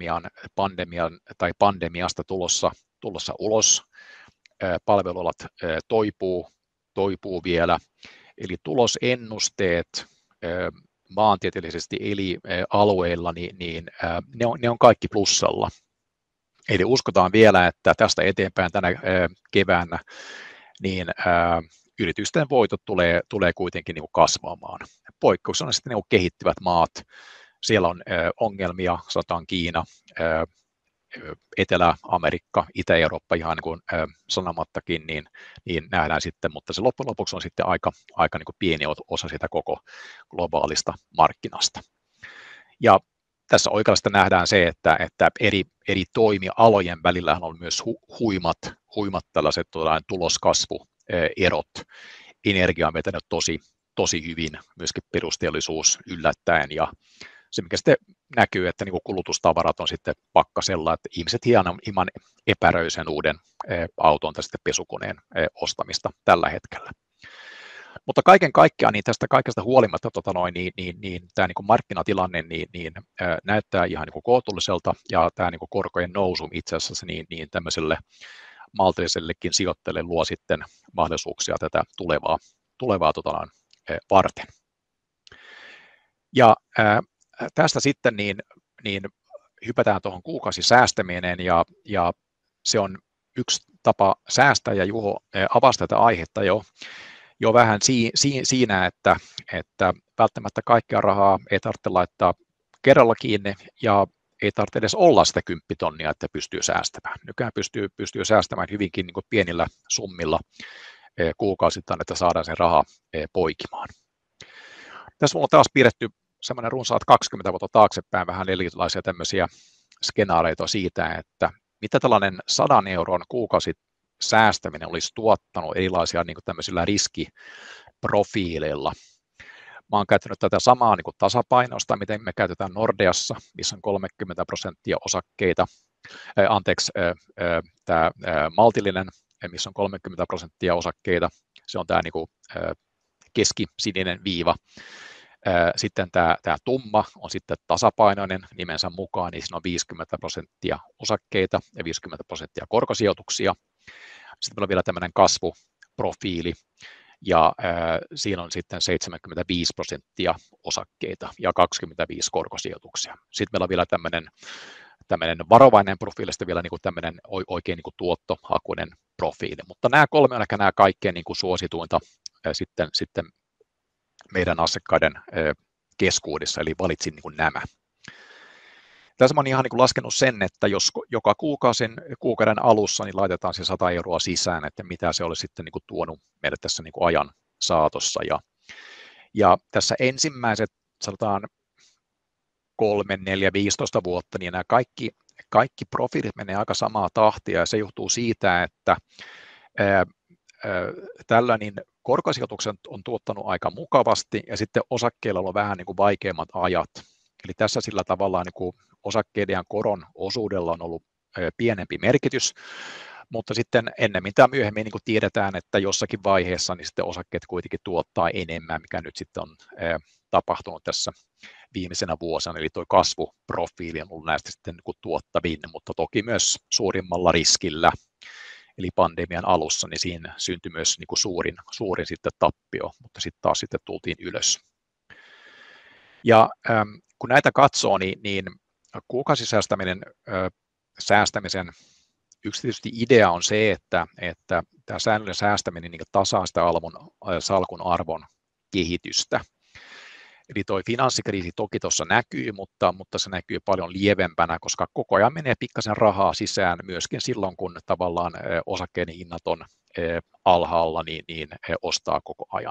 pandemiasta tulossa ulos. Palvelualat toipuu vielä, eli tulosennusteet maantieteellisesti eli alueilla, niin ne on kaikki plussalla. Eli uskotaan vielä, että tästä eteenpäin tänä keväänä niin yritysten voitot tulee kuitenkin niin kuin kasvamaan. Poikkeuksena sitten niin kuin kehittyvät maat, siellä on ongelmia, sanotaan Kiina, Etelä-Amerikka, Itä-Eurooppa ihan niin kuin sanomattakin, niin nähdään sitten, mutta se loppujen lopuksi on sitten aika niin kuin pieni osa sitä koko globaalista markkinasta. Ja tässä oikeasti nähdään se, että eri toimialojen välillä on myös huimat tällaiset tuloskasvuerot. Energia on vetänyt tosi hyvin, myöskin perusteollisuus yllättäen, ja se, mikä sitten näkyy, että niin kuin kulutustavarat on sitten pakkasella, että ihmiset hieman epäröisen uuden auton tai sitten pesukoneen ostamista tällä hetkellä. Mutta kaiken kaikkiaan niin tästä kaikesta huolimatta niin tämä niin kuin markkinatilanne niin näyttää ihan niin kuin kohtuulliselta, ja tämä niin kuin korkojen nousu itse asiassa niin tämmöiselle maltillisellekin sijoittajalle luo sitten mahdollisuuksia tätä tulevaa varten. Ja tästä sitten niin hypätään tuohon kuukausisäästäminen, ja se on yksi tapa säästää, ja Juho avasi tätä aihetta jo vähän siinä, että välttämättä kaikkea rahaa ei tarvitse laittaa kerralla kiinni, ja ei tarvitse edes olla sitä 10 000, että pystyy säästämään. Nykyään pystyy säästämään hyvinkin niin kuin pienillä summilla kuukausittain, että saadaan se raha poikimaan. Tässä on taas piirretty semmoinen runsaat 20 vuotta taaksepäin vähän erilaisia tämmöisiä skenaareita siitä, että mitä tällainen 100 € säästäminen olisi tuottanut erilaisia niin kuin tämmöisillä riskiprofiileilla. Mä oon käyttänyt tätä samaa niin kuin tasapainosta, miten me käytetään Nordeassa, missä on 30% osakkeita, tämä maltillinen, missä on 30% osakkeita, se on tämä niin kuin keskisininen viiva. Sitten tämä tumma on sitten tasapainoinen nimensä mukaan, niin siinä on 50% osakkeita ja 50% korkosijoituksia. Sitten meillä on vielä tämmöinen kasvuprofiili, ja siinä on sitten 75% osakkeita ja 25 korkosijoituksia. Sitten meillä on vielä tämmöinen varovainen profiili, sitten vielä niin kuin tämmöinen oikein niin kuin tuottohakuinen profiili. Mutta nämä kolme on ehkä nämä kaikkein niin kuin suosituinta sitten meidän asiakkaiden keskuudessa, eli valitsin niin kuin nämä. Tässä mä oon ihan niin kuin laskenut sen, että jos joka kuukauden alussa niin laitetaan se 100 euroa sisään, että mitä se olisi sitten niin kuin tuonut meille tässä niin kuin ajan saatossa. Ja tässä ensimmäiset, sanotaan 3, 4, 15 vuotta, niin nämä kaikki profiilit menee aika samaa tahtia, ja se johtuu siitä, että tällainen korkosijoitukset on tuottanut aika mukavasti, ja sitten osakkeilla on vähän niin kuin vaikeammat ajat. Eli tässä sillä tavalla niin kuin osakkeiden ja koron osuudella on ollut pienempi merkitys, mutta sitten ennemmin tai myöhemmin niin kuin tiedetään, että jossakin vaiheessa niin sitten osakkeet kuitenkin tuottaa enemmän, mikä nyt sitten on tapahtunut tässä viimeisenä vuosina, eli tuo kasvuprofiili on ollut näistä sitten niin kuin tuottavin, mutta toki myös suurimmalla riskillä. Eli pandemian alussa, niin siinä syntyi myös niin kuin suurin sitten tappio, mutta sitten taas tultiin ylös. Ja kun näitä katsoo, niin säästämisen yksi tietysti idea on se, että tämä säännöllinen säästäminen niin tasaa sitä salkun arvon kehitystä. Eli tuo finanssikriisi toki tuossa näkyy, mutta se näkyy paljon lievempänä, koska koko ajan menee pikkasen rahaa sisään myöskin silloin, kun tavallaan osakkeiden hinnat on alhaalla, niin ostaa koko ajan.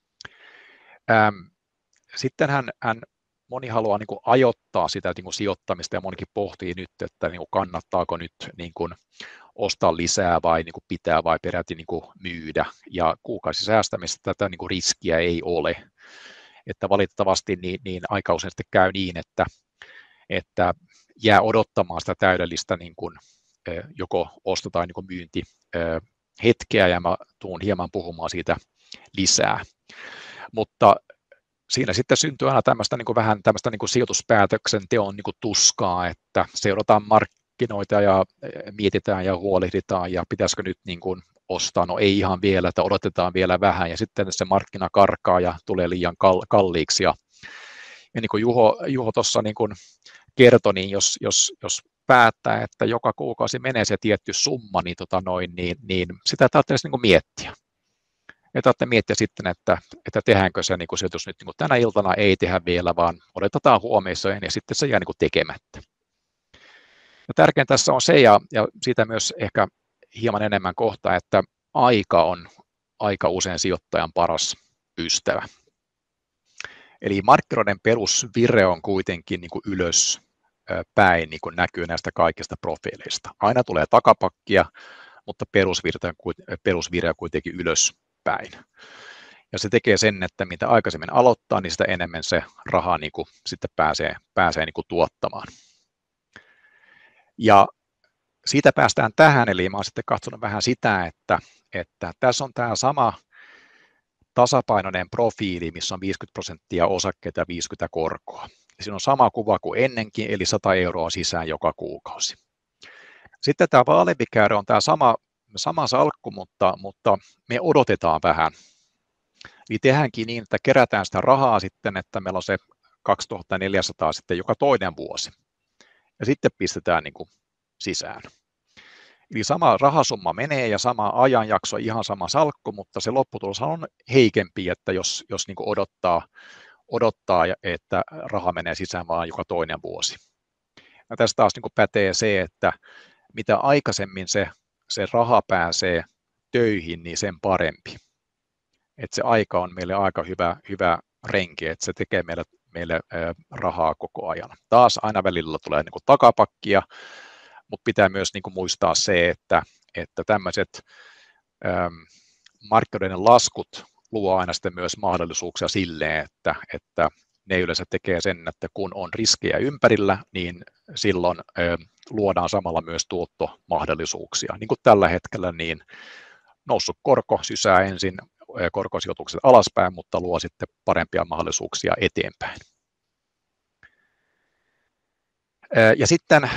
Sitten moni haluaa niin kuin ajoittaa sitä niin kuin sijoittamista, ja monikin pohtii nyt, että niin kuin kannattaako nyt niin kuin ostaa lisää vai niin kuin pitää vai peräti niin kuin myydä. Ja kuukausisäästämistä tätä niin kuin riskiä ei ole. Että valitettavasti niin aika usein sitten käy niin, että jää odottamaan sitä täydellistä niin kuin, joko osto- tai niin kuin myyntihetkeä, ja mä tuun hieman puhumaan siitä lisää. Mutta siinä sitten syntyy aina tämmöistä niin kuin vähän tämmöistä niin kuin sijoituspäätöksenteon niin kuin tuskaa, että seurataan markkinoita ja mietitään ja huolehditaan, ja pitäisikö nyt niin kuin ostaa, no ei ihan vielä, että odotetaan vielä vähän, ja sitten se markkina karkaa ja tulee liian kalliiksi. Ja niin kuin Juho tuossa niin kuin kertoi, niin jos päättää, että joka kuukausi menee se tietty summa, niin sitä tarvitsee niin kuin miettiä. Ja tarvitsee miettiä sitten, että tehdäänkö se niin kuin sijoitus nyt niin kuin tänä iltana, ei tehdä vielä, vaan odotetaan huomiseen, ja sitten se jää niin kuin tekemättä. Ja tärkeintä tässä on se, ja siitä myös ehkä hieman enemmän kohta, että aika on aika usein sijoittajan paras ystävä. Eli markkinoiden perusvire on kuitenkin niin kuin ylöspäin, niin kuin näkyy näistä kaikista profiileista. Aina tulee takapakkia, mutta perusvire on kuitenkin ylöspäin. Ja se tekee sen, että mitä aikaisemmin aloittaa, niin sitä enemmän se raha niin kuin sitten pääsee niin kuin tuottamaan. Ja siitä päästään tähän, eli mä olen sitten katsonut vähän sitä, että tässä on tämä sama tasapainoinen profiili, missä on 50% osakkeita ja 50 korkoa. Siinä on sama kuva kuin ennenkin, eli 100 euroa sisään joka kuukausi. Sitten tämä vaalevikäärö on tämä sama salkku, mutta me odotetaan vähän. Eli tehdäänkin niin, että kerätään sitä rahaa sitten, että meillä on se 2400 sitten joka toinen vuosi. Ja sitten pistetään niin kuin sisään. Eli sama rahasumma menee ja sama ajanjakso, ihan sama salkku, mutta se lopputulos on heikempi, että jos niin kuin odottaa, että raha menee sisään vaan joka toinen vuosi. Ja tästä taas niin kuin pätee se, että mitä aikaisemmin se raha pääsee töihin, niin sen parempi. Että se aika on meille aika hyvä renki, että se tekee meille rahaa koko ajan. Taas aina välillä tulee niin kuin takapakkia, mutta pitää myös niin kuin muistaa se, että tämmöiset markkinoiden laskut luo aina sitten myös mahdollisuuksia silleen, että ne yleensä tekee sen, että kun on riskejä ympärillä, niin silloin luodaan samalla myös tuottomahdollisuuksia. Niin kuin tällä hetkellä, niin noussut korko sysää ensin korkosijoitukset alaspäin, mutta luo sitten parempia mahdollisuuksia eteenpäin. Ja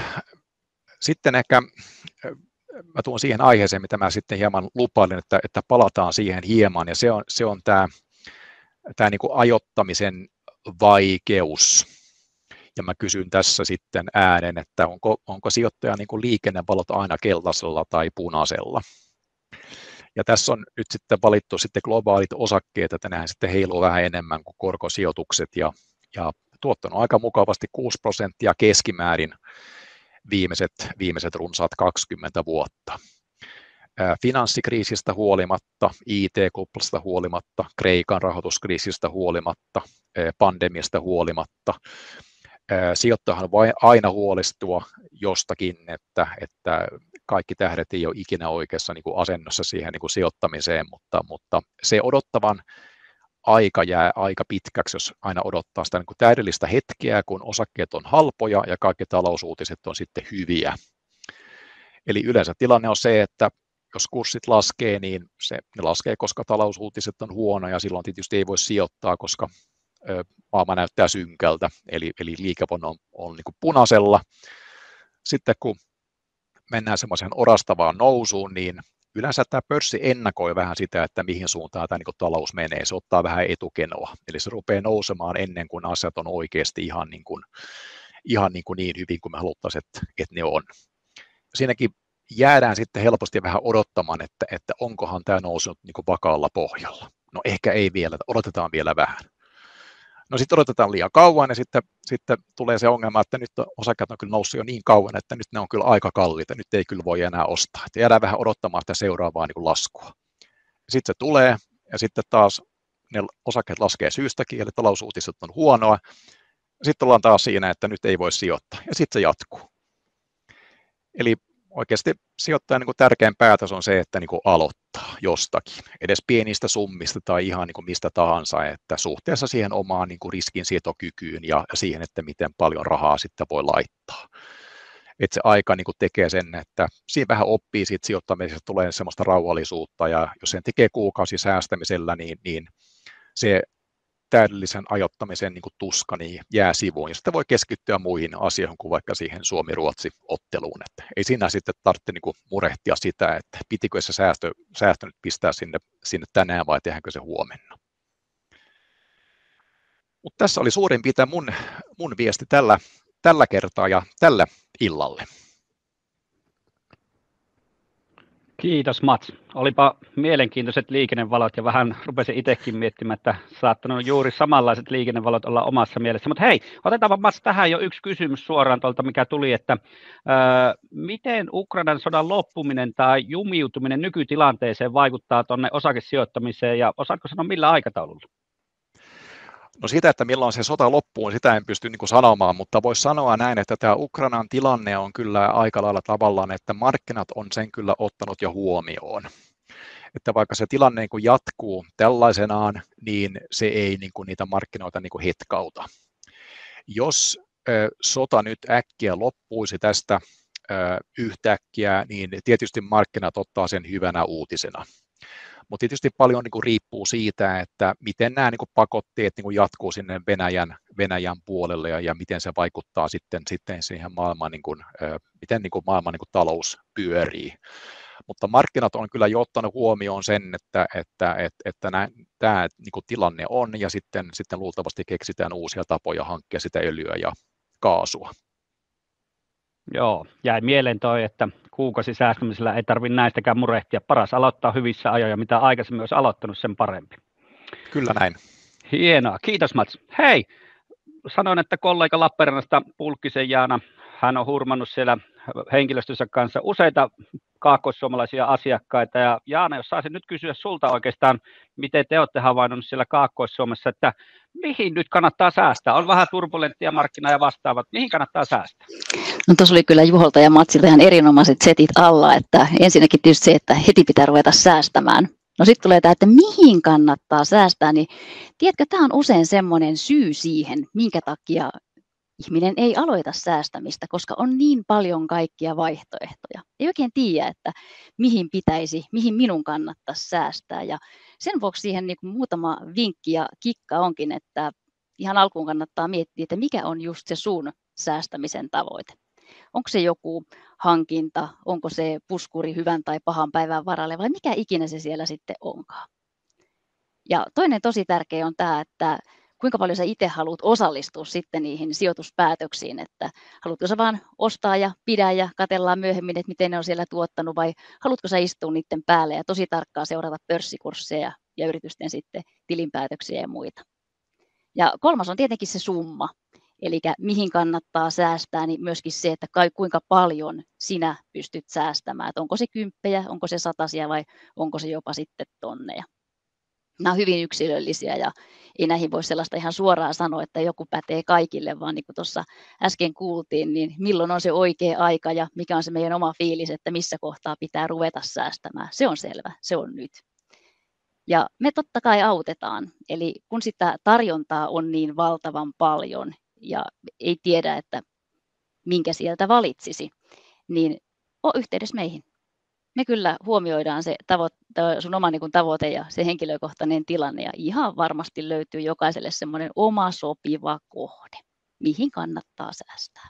sitten ehkä mä tuon siihen aiheeseen, mitä mä sitten hieman lupailin, että palataan siihen hieman, ja se on tämä niin kuin ajoittamisen vaikeus. Ja mä kysyn tässä sitten äänen, että onko sijoittajan niin kuin liikennevalot aina keltaisella tai punaisella. Ja tässä on nyt sitten valittu sitten globaalit osakkeet, että nehän sitten heiluu vähän enemmän kuin korkosijoitukset, ja tuottanut aika mukavasti 6% keskimäärin viimeiset runsaat 20 vuotta. Finanssikriisistä huolimatta, IT-kuplasta huolimatta, Kreikan rahoituskriisistä huolimatta, pandemiasta huolimatta, sijoittajahan voi aina huolestua jostakin, että kaikki tähdet ei ole ikinä oikeassa niin kuin asennossa siihen niin kuin sijoittamiseen, mutta se odottavan aika jää aika pitkäksi, jos aina odottaa sitä niin kuin täydellistä hetkeä, kun osakkeet on halpoja ja kaikki talousuutiset on sitten hyviä. Eli yleensä tilanne on se, että jos kurssit laskee, niin ne laskee, koska talousuutiset on huonoja, silloin tietysti ei voi sijoittaa, koska maailma näyttää synkältä, eli liikevuonna on niin kuin punaisella. Sitten kun mennään semmoiseen orastavaan nousuun, niin yleensä tämä pörssi ennakoi vähän sitä, että mihin suuntaan tämä niin kuin talous menee. Se ottaa vähän etukenoa, eli se rupeaa nousemaan ennen kuin asiat on oikeasti ihan niin hyvin kuin me haluttaisiin, että ne on. Siinäkin jäädään sitten helposti vähän odottamaan, että onkohan tämä nousunut niin kuin vakaalla pohjalla. No ehkä ei vielä, odotetaan vielä vähän. No sitten odotetaan liian kauan ja sitten tulee se ongelma, että nyt osakkeet on kyllä noussut jo niin kauan, että nyt ne on kyllä aika kalliita, nyt ei kyllä voi enää ostaa. Että jäädään vähän odottamaan sitä seuraavaa niin kuin laskua. Sitten se tulee ja sitten taas ne osakkeet laskee syystäkin, eli talousuutiset on huonoa. Sitten ollaan taas siinä, että nyt ei voi sijoittaa ja sitten se jatkuu. Eli oikeasti sijoittajan niin kuin tärkein päätös on se, että niin kuin aloittaa jostakin, edes pienistä summista tai ihan niin kuin mistä tahansa, että suhteessa siihen omaan niin kuin riskinsietokykyyn ja siihen, että miten paljon rahaa sitten voi laittaa. Että se aika niin kuin tekee sen, että siinä vähän oppii siitä sijoittamisesta, tulee semmoista rauhallisuutta, ja jos sen tekee kuukausi säästämisellä, niin se täydellisen ajoittamisen niin kuin tuska niin jää sivuun, ja sitten voi keskittyä muihin asioihin kuin vaikka siihen Suomi-Ruotsi-otteluun. Että ei siinä sitten tarvitse niin kuin murehtia sitä, että pitikö se säästö nyt pistää sinne tänään vai tehdäänkö se huomenna. Mutta tässä oli suurin piirtein mun viesti tällä kertaa ja tällä illalle. Kiitos Mats. Olipa mielenkiintoiset liikennevalot ja vähän rupesin itsekin miettimään, että saattanut juuri samanlaiset liikennevalot olla omassa mielessä. Mutta hei, otetaanpa Mats tähän jo yksi kysymys suoraan tuolta, mikä tuli, että miten Ukrainan sodan loppuminen tai jumiutuminen nykytilanteeseen vaikuttaa tuonne osakesijoittamiseen ja osaatko sanoa millä aikataululla? No sitä, että milloin se sota loppuu, sitä en pysty niin kuin sanomaan, mutta voisi sanoa näin, että tämä Ukrainan tilanne on kyllä aika lailla tavallaan, että markkinat on sen kyllä ottanut jo huomioon. Että vaikka se tilanne niin kuin jatkuu tällaisenaan, niin se ei niin kuin niitä markkinoita niin kuin hetkauta. Jos sota nyt äkkiä loppuisi tästä yhtäkkiä, niin tietysti markkinat ottaa sen hyvänä uutisena. Mutta tietysti paljon niin kuin riippuu siitä, että miten nämä niin kuin pakotteet niin kuin jatkuu sinne Venäjän puolelle ja miten se vaikuttaa sitten siihen maailmaan, niin kuin, miten niin kuin maailman niin kuin talous pyörii. Mutta markkinat on kyllä jo ottanut huomioon sen, että tämä niin kuin tilanne on, ja sitten luultavasti keksitään uusia tapoja hankkia sitä öljyä ja kaasua. Joo, jäi mieleen toi, että kuukausi säästämisellä ei tarvitse näistäkään murehtia. Paras aloittaa hyvissä ajoin, ja mitä aikaisemmin olisi aloittanut, sen parempi. Kyllä näin. Hienoa, kiitos Mats. Hei, sanoin, että kollega Lappeenrannasta Pulkkisen Jaana, hän on hurmannut siellä henkilöstönsä kanssa useita kaakkoissuomalaisia asiakkaita. Ja Jaana, jos saisin nyt kysyä sulta oikeastaan, miten te olette havainnut siellä Kaakkois-Suomessa, että mihin nyt kannattaa säästää? On vähän turbulenttia markkina ja vastaavat. Mihin kannattaa säästää? No tuossa oli kyllä Juholta ja Matsilta ihan erinomaiset setit alla, että ensinnäkin tietysti se, että heti pitää ruveta säästämään. No sitten tulee tämä, että mihin kannattaa säästää, niin tiedätkö, tämä on usein semmoinen syy siihen, minkä takia ihminen ei aloita säästämistä, koska on niin paljon kaikkia vaihtoehtoja. Ei oikein tiedä, että mihin minun kannattaisi säästää. Ja sen vuoksi siihen niin kuin muutama vinkki ja kikka onkin, että ihan alkuun kannattaa miettiä, että mikä on just se sun säästämisen tavoite. Onko se joku hankinta, onko se puskuri hyvän tai pahan päivän varalle vai mikä ikinä se siellä sitten onkaan. Ja toinen tosi tärkeä on tämä, että kuinka paljon sä itse haluat osallistua sitten niihin sijoituspäätöksiin, että haluatko sä vaan ostaa ja pidä ja katsellaan myöhemmin, että miten ne on siellä tuottanut vai haluatko sä istua niiden päälle ja tosi tarkkaan seurata pörssikursseja ja yritysten sitten tilinpäätöksiä ja muita. Ja kolmas on tietenkin se summa, eli mihin kannattaa säästää, niin myöskin se, että kuinka paljon sinä pystyt säästämään, että onko se kymppejä, onko se satasia vai onko se jopa sitten tonneja. Nämä on hyvin yksilöllisiä ja ei näihin voi sellaista ihan suoraan sanoa, että joku pätee kaikille, vaan niin kuin tuossa äsken kuultiin, niin milloin on se oikea aika ja mikä on se meidän oma fiilis, että missä kohtaa pitää ruveta säästämään. Se on selvä, se on nyt. Ja me totta kai autetaan, eli kun sitä tarjontaa on niin valtavan paljon ja ei tiedä, että minkä sieltä valitsisi, niin ole yhteydessä meihin. Me kyllä huomioidaan se sun oma niin kuin tavoite ja se henkilökohtainen tilanne ja ihan varmasti löytyy jokaiselle semmoinen oma sopiva kohde, mihin kannattaa säästää.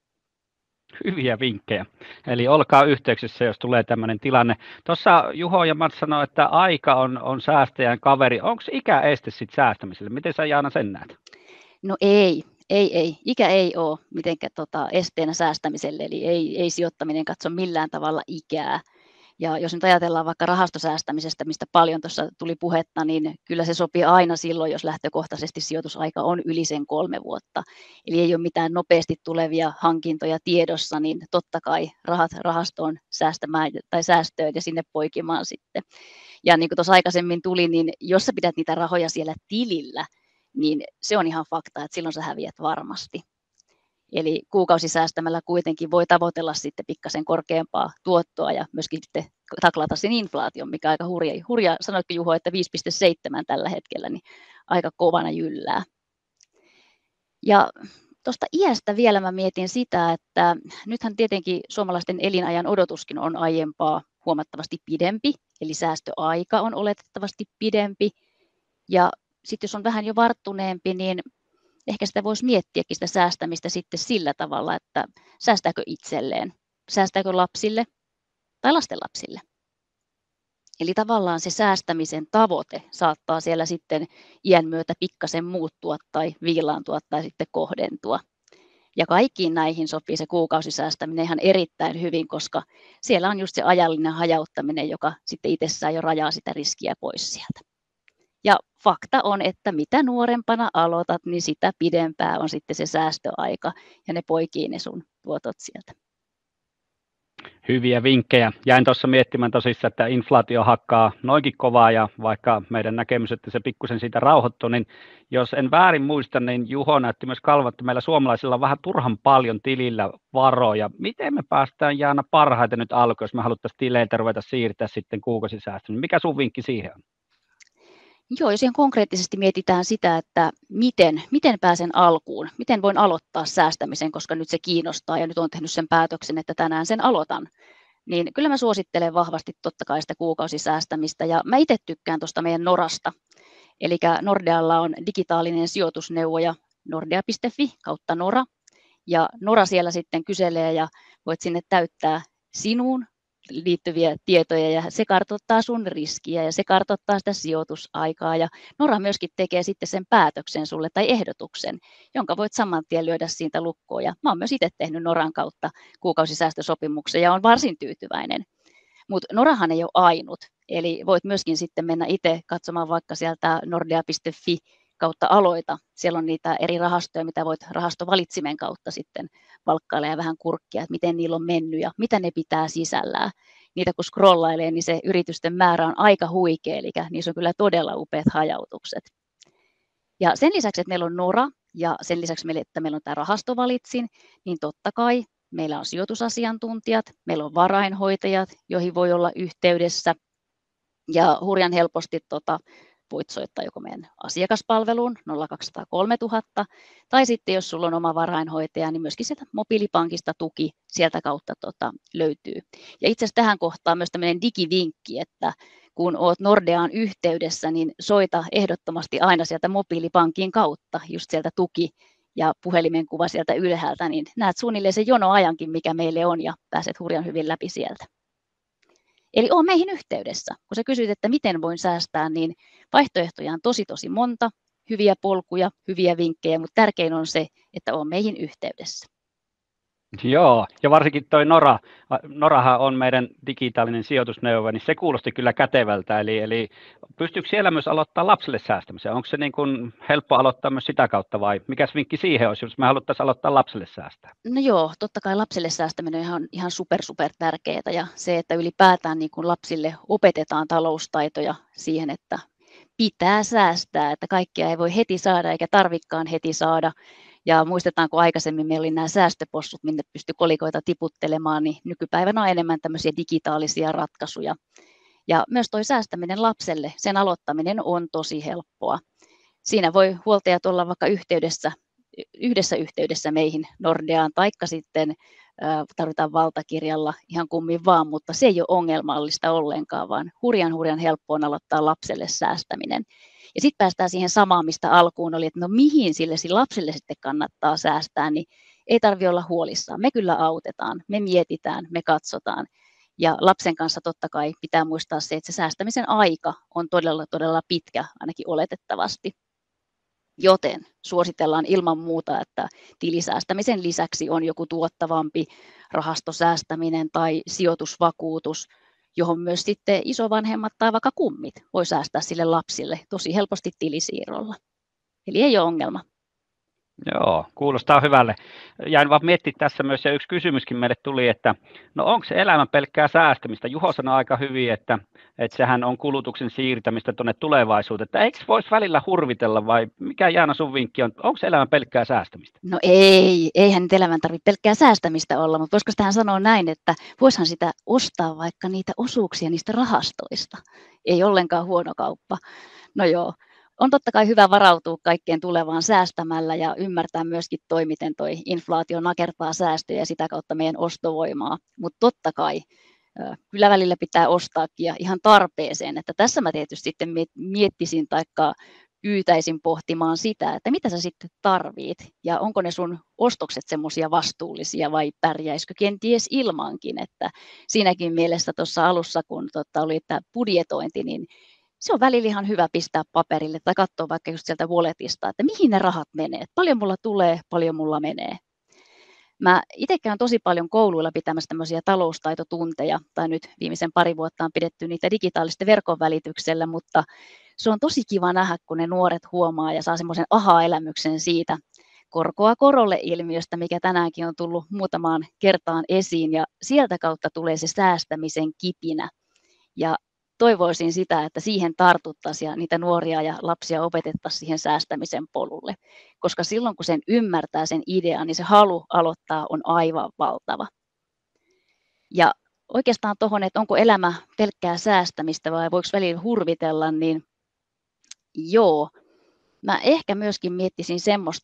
Hyviä vinkkejä. Eli olkaa yhteyksissä, jos tulee tämmöinen tilanne. Tuossa Juho ja Mats sanoi, että aika on säästäjän kaveri. Onko ikä este sitten säästämiselle? Miten sä, Jaana, sen näet? No ei. Ikä ei ole mitenkään esteenä säästämiselle, eli ei sijoittaminen katso millään tavalla ikää. Ja jos nyt ajatellaan vaikka rahastosäästämisestä, mistä paljon tuossa tuli puhetta, niin kyllä se sopii aina silloin, jos lähtökohtaisesti sijoitusaika on yli sen 3 vuotta. Eli ei ole mitään nopeasti tulevia hankintoja tiedossa, niin totta kai rahat rahastoon säästämään tai säästöön ja sinne poikimaan sitten. Ja niin kuin tuossa aikaisemmin tuli, niin jos sä pidät niitä rahoja siellä tilillä, niin se on ihan fakta, että silloin sä häviät varmasti. Eli kuukausisäästämällä kuitenkin voi tavoitella sitten pikkasen korkeampaa tuottoa ja myöskin sitten taklata sen inflaation, mikä aika hurja. Sanoitko Juho, että 5,7 tällä hetkellä, niin aika kovana jyllää. Ja tuosta iästä vielä mä mietin sitä, että nythän tietenkin suomalaisten elinajan odotuskin on aiempaa huomattavasti pidempi, eli säästöaika on oletettavasti pidempi. Ja sitten jos on vähän jo varttuneempi, niin ehkä sitä voisi miettiäkin sitä säästämistä sitten sillä tavalla, että säästääkö itselleen, säästääkö lapsille tai lastenlapsille. Eli tavallaan se säästämisen tavoite saattaa siellä sitten iän myötä pikkasen muuttua tai viilaantua tai sitten kohdentua. Ja kaikkiin näihin sopii se kuukausisäästäminen ihan erittäin hyvin, koska siellä on just se ajallinen hajauttaminen, joka sitten itsessään jo rajaa sitä riskiä pois sieltä. Ja fakta on, että mitä nuorempana aloitat, niin sitä pidempää on sitten se säästöaika ja ne poikii ne sun tuotot sieltä. Hyviä vinkkejä. Jäin tuossa miettimään tosissaan, että inflaatio hakkaa noinkin kovaa ja vaikka meidän näkemys, että se pikkusen siitä rauhoittuu, niin jos en väärin muista, niin Juho näytti myös kalvon, että meillä suomalaisilla on vähän turhan paljon tilillä varoja. Miten me päästään, Jaana, parhaiten nyt alkuun, jos me haluttaisiin tileiltä ruveta siirtää sitten kuukausisäästöön? Mikä sun vinkki siihen on? Joo, jos ihan konkreettisesti mietitään sitä, että miten pääsen alkuun, miten voin aloittaa säästämisen, koska nyt se kiinnostaa ja nyt olen tehnyt sen päätöksen, että tänään sen aloitan, niin kyllä mä suosittelen vahvasti totta kai sitä kuukausisäästämistä ja mä itse tykkään tuosta meidän Norasta. Eli Nordealla on digitaalinen sijoitusneuvoja nordea.fi/Nora ja Nora siellä sitten kyselee ja voit sinne täyttää sinuun liittyviä tietoja ja se kartoittaa sun riskiä ja se kartoittaa sitä sijoitusaikaa ja Nora myöskin tekee sitten sen päätöksen sulle tai ehdotuksen, jonka voit saman tien lyödä siitä lukkoon ja mä oon myös itse tehnyt Noran kautta kuukausisäästösopimuksen ja on varsin tyytyväinen. Mutta Norahan ei ole ainut, eli voit myöskin sitten mennä itse katsomaan vaikka sieltä nordea.fi kautta aloita. Siellä on niitä eri rahastoja, mitä voit rahastovalitsimen kautta sitten valkkailla ja vähän kurkkia, että miten niillä on mennyt ja mitä ne pitää sisällään. Niitä kun scrollailee, niin se yritysten määrä on aika huikea, eli niissä on kyllä todella upeat hajautukset. Ja sen lisäksi, että meillä on Nora ja sen lisäksi, että meillä on tämä rahastovalitsin, niin totta kai meillä on sijoitusasiantuntijat, meillä on varainhoitajat, joihin voi olla yhteydessä. Ja hurjan helposti voit soittaa joko meidän asiakaspalveluun 0200 3000, tai sitten jos sulla on oma varainhoitaja, niin myöskin sieltä mobiilipankista tuki sieltä kautta löytyy. Ja itse asiassa tähän kohtaan myös tämmöinen digivinkki, että kun olet Nordeaan yhteydessä, niin soita ehdottomasti aina sieltä mobiilipankin kautta, just sieltä tuki ja puhelimen kuva sieltä ylhäältä, niin näet suunnilleen sen jonoajankin, mikä meille on, ja pääset hurjan hyvin läpi sieltä. Eli ole meihin yhteydessä. Kun sä kysyt, että miten voin säästää, niin vaihtoehtoja on tosi monta, hyviä polkuja, hyviä vinkkejä, mutta tärkein on se, että ole meihin yhteydessä. Joo, ja varsinkin toi Norahan on meidän digitaalinen sijoitusneuvo, niin se kuulosti kyllä kätevältä, eli pystyykö siellä myös aloittaa lapsille säästämisen? Onko se niin kuin helppo aloittaa myös sitä kautta vai mikäs vinkki siihen olisi, jos me haluttaisiin aloittaa lapsille säästää? No joo, totta kai lapsille säästäminen on ihan super tärkeää, ja se, että ylipäätään niin kuin lapsille opetetaan taloustaitoja siihen, että pitää säästää, että kaikkea ei voi heti saada eikä tarvikaan heti saada. Ja muistetaan, kun aikaisemmin meillä oli nämä säästöpossut, minne pystyi kolikoita tiputtelemaan, niin nykypäivänä on enemmän tämmöisiä digitaalisia ratkaisuja. Ja myös tuo säästäminen lapselle, sen aloittaminen on tosi helppoa. Siinä voi huoltajat olla vaikka yhdessä yhteydessä meihin Nordeaan, taikka sitten tarvitaan valtakirjalla ihan kummin vaan, mutta se ei ole ongelmallista ollenkaan, vaan hurjan helppoa on aloittaa lapselle säästäminen. Ja sitten päästään siihen samaan, mistä alkuun oli, että no mihin sille lapselle sitten kannattaa säästää, niin ei tarvitse olla huolissaan. Me kyllä autetaan, me mietitään, me katsotaan. Ja lapsen kanssa totta kai pitää muistaa se, että se säästämisen aika on todella pitkä, ainakin oletettavasti. Joten suositellaan ilman muuta, että tilisäästämisen lisäksi on joku tuottavampi rahastosäästäminen tai sijoitusvakuutus, johon myös sitten isovanhemmat tai vaikka kummit voi säästää sille lapsille tosi helposti tilisiirrolla. Eli ei ole ongelma. Joo, kuulostaa hyvälle. Jäin vaan miettimään tässä myös, ja yksi kysymyskin meille tuli, että no onko se elämä pelkkää säästämistä? Juho sanoi aika hyvin, että sehän on kulutuksen siirtämistä tuonne tulevaisuuteen. Että eikö voisi välillä hurvitella vai mikä Jaana sun vinkki on? Onko se elämä pelkkää säästämistä? No eihän nyt elämän tarvitse pelkkää säästämistä olla, mutta voisiko tähän sanoa näin, että voisihan sitä ostaa vaikka niitä osuuksia niistä rahastoista. Ei ollenkaan huono kauppa. No joo. On totta kai hyvä varautua kaikkeen tulevaan säästämällä ja ymmärtää myöskin miten toi inflaatio nakertaa säästöjä ja sitä kautta meidän ostovoimaa. Mutta totta kai kyllä välillä pitää ostaakin ja ihan tarpeeseen. Että tässä mä tietysti sitten miettisin taikka pyytäisin pohtimaan sitä, että mitä sä sitten tarvit ja onko ne sun ostokset semmoisia vastuullisia vai pärjäisikö kenties ilmankin. Että siinäkin mielessä tuossa alussa, kun oli tämä budjetointi, niin se on välillä ihan hyvä pistää paperille tai katsoa vaikka just sieltä walletista, että mihin ne rahat menee. Paljon mulla tulee, paljon mulla menee. Mä itse käyn tosi paljon kouluilla pitämässä tämmöisiä taloustaitotunteja, tai nyt viimeisen 2 vuotta on pidetty niitä digitaalisten verkon välityksellä, mutta se on tosi kiva nähdä, kun ne nuoret huomaa ja saa semmoisen aha-elämyksen siitä korkoa korolle -ilmiöstä, mikä tänäänkin on tullut muutamaan kertaan esiin, ja sieltä kautta tulee se säästämisen kipinä. Ja toivoisin sitä, että siihen tartuttaisiin ja niitä nuoria ja lapsia opetettaisiin siihen säästämisen polulle, koska silloin kun sen ymmärtää sen idean, niin se halu aloittaa on aivan valtava. Ja oikeastaan tuohon, että onko elämä pelkkää säästämistä vai voiko välillä hurvitella, niin joo, mä ehkä myöskin miettisin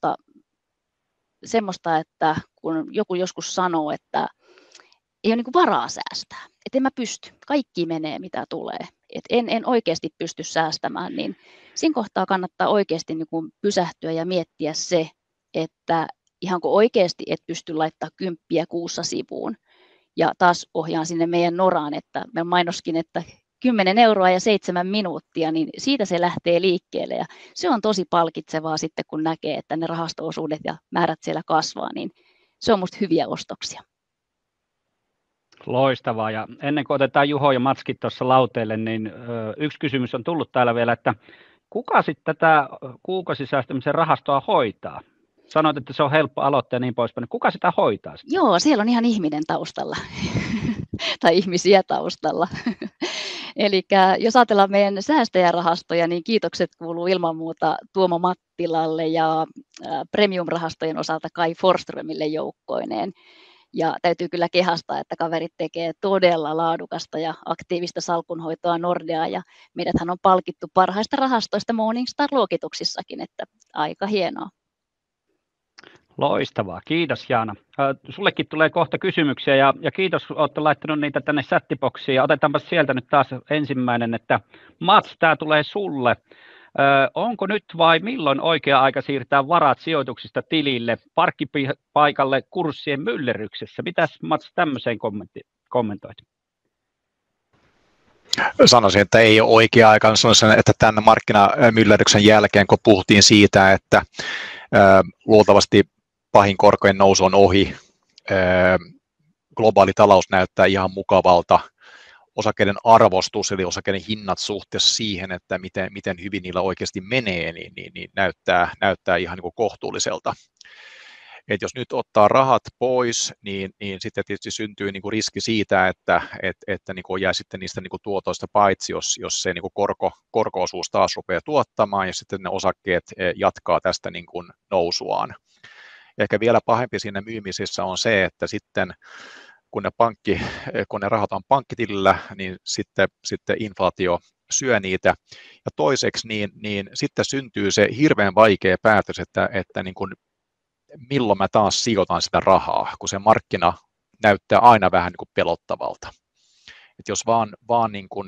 semmoista, että kun joku joskus sanoo, että ei ole niin kuin varaa säästää, että en mä pysty, kaikki menee mitä tulee, että en oikeasti pysty säästämään, niin siinä kohtaa kannattaa oikeasti niin kuin pysähtyä ja miettiä se, että ihan kun oikeasti et pysty laittaa 10 kuussa sivuun, ja taas ohjaan sinne meidän Noraan, että me mainoskin, että 10 euroa ja 7 minuuttia, niin siitä se lähtee liikkeelle, ja se on tosi palkitsevaa sitten, kun näkee, että ne rahasto-osuudet ja määrät siellä kasvaa, niin se on musta hyviä ostoksia. Loistavaa, ja ennen kuin otetaan Juho ja Matski tuossa lauteelle, niin yksi kysymys on tullut täällä vielä, että kuka sitten tätä kuukausisäästämisen rahastoa hoitaa? Sanoit, että se on helppo aloittaa ja niin poispäin. Kuka sitä hoitaa sitten? Joo, siellä on ihan ihminen taustalla, tai ihmisiä taustalla. Eli jos ajatellaan meidän säästäjärahastoja, niin kiitokset kuuluu ilman muuta Tuomo Mattilalle ja premium-rahastojen osalta Kai Forströmille joukkoineen. Ja täytyy kyllä kehastaa, että kaverit tekee todella laadukasta ja aktiivista salkunhoitoa Nordeaa, ja meidäthän on palkittu parhaista rahastoista Morningstar-luokituksissakin, että aika hienoa. Loistavaa, kiitos Jaana. Sullekin tulee kohta kysymyksiä ja kiitos, olette laittanut niitä tänne chattiboksiin. Otetaanpa sieltä nyt taas ensimmäinen, että Mats, tämä tulee sulle. Onko nyt vai milloin oikea aika siirtää varat sijoituksista tilille parkkipaikalle kurssien myllerryksessä? Mitäs Mats tämmöiseen kommentoit? Sanoisin, että ei ole oikea aika. Sanoisin, että tämän markkinamyllerryksen jälkeen, kun puhuttiin siitä, että luultavasti pahin korkojen nousu on ohi, globaali talous näyttää ihan mukavalta, osakkeiden arvostus eli osakkeiden hinnat suhteessa siihen, että miten hyvin niillä oikeasti menee, niin näyttää ihan niin kuin kohtuulliselta. Et jos nyt ottaa rahat pois, niin sitten tietysti syntyy niin kuin riski siitä, että niin kuin jää sitten niistä niin kuin tuotoista paitsi, jos se niin kuin korko-osuus taas rupeaa tuottamaan ja sitten ne osakkeet jatkaa tästä niin kuin nousuaan. Ehkä vielä pahempi siinä myymisessä on se, että sitten kun ne rahat on pankkitilillä, niin sitten inflaatio syö niitä. Ja toiseksi niin sitten syntyy se hirveän vaikea päätös, että niin kuin milloin mä taas sijoitan sitä rahaa, kun se markkina näyttää aina vähän niin kuin pelottavalta. Et jos vaan niin kuin,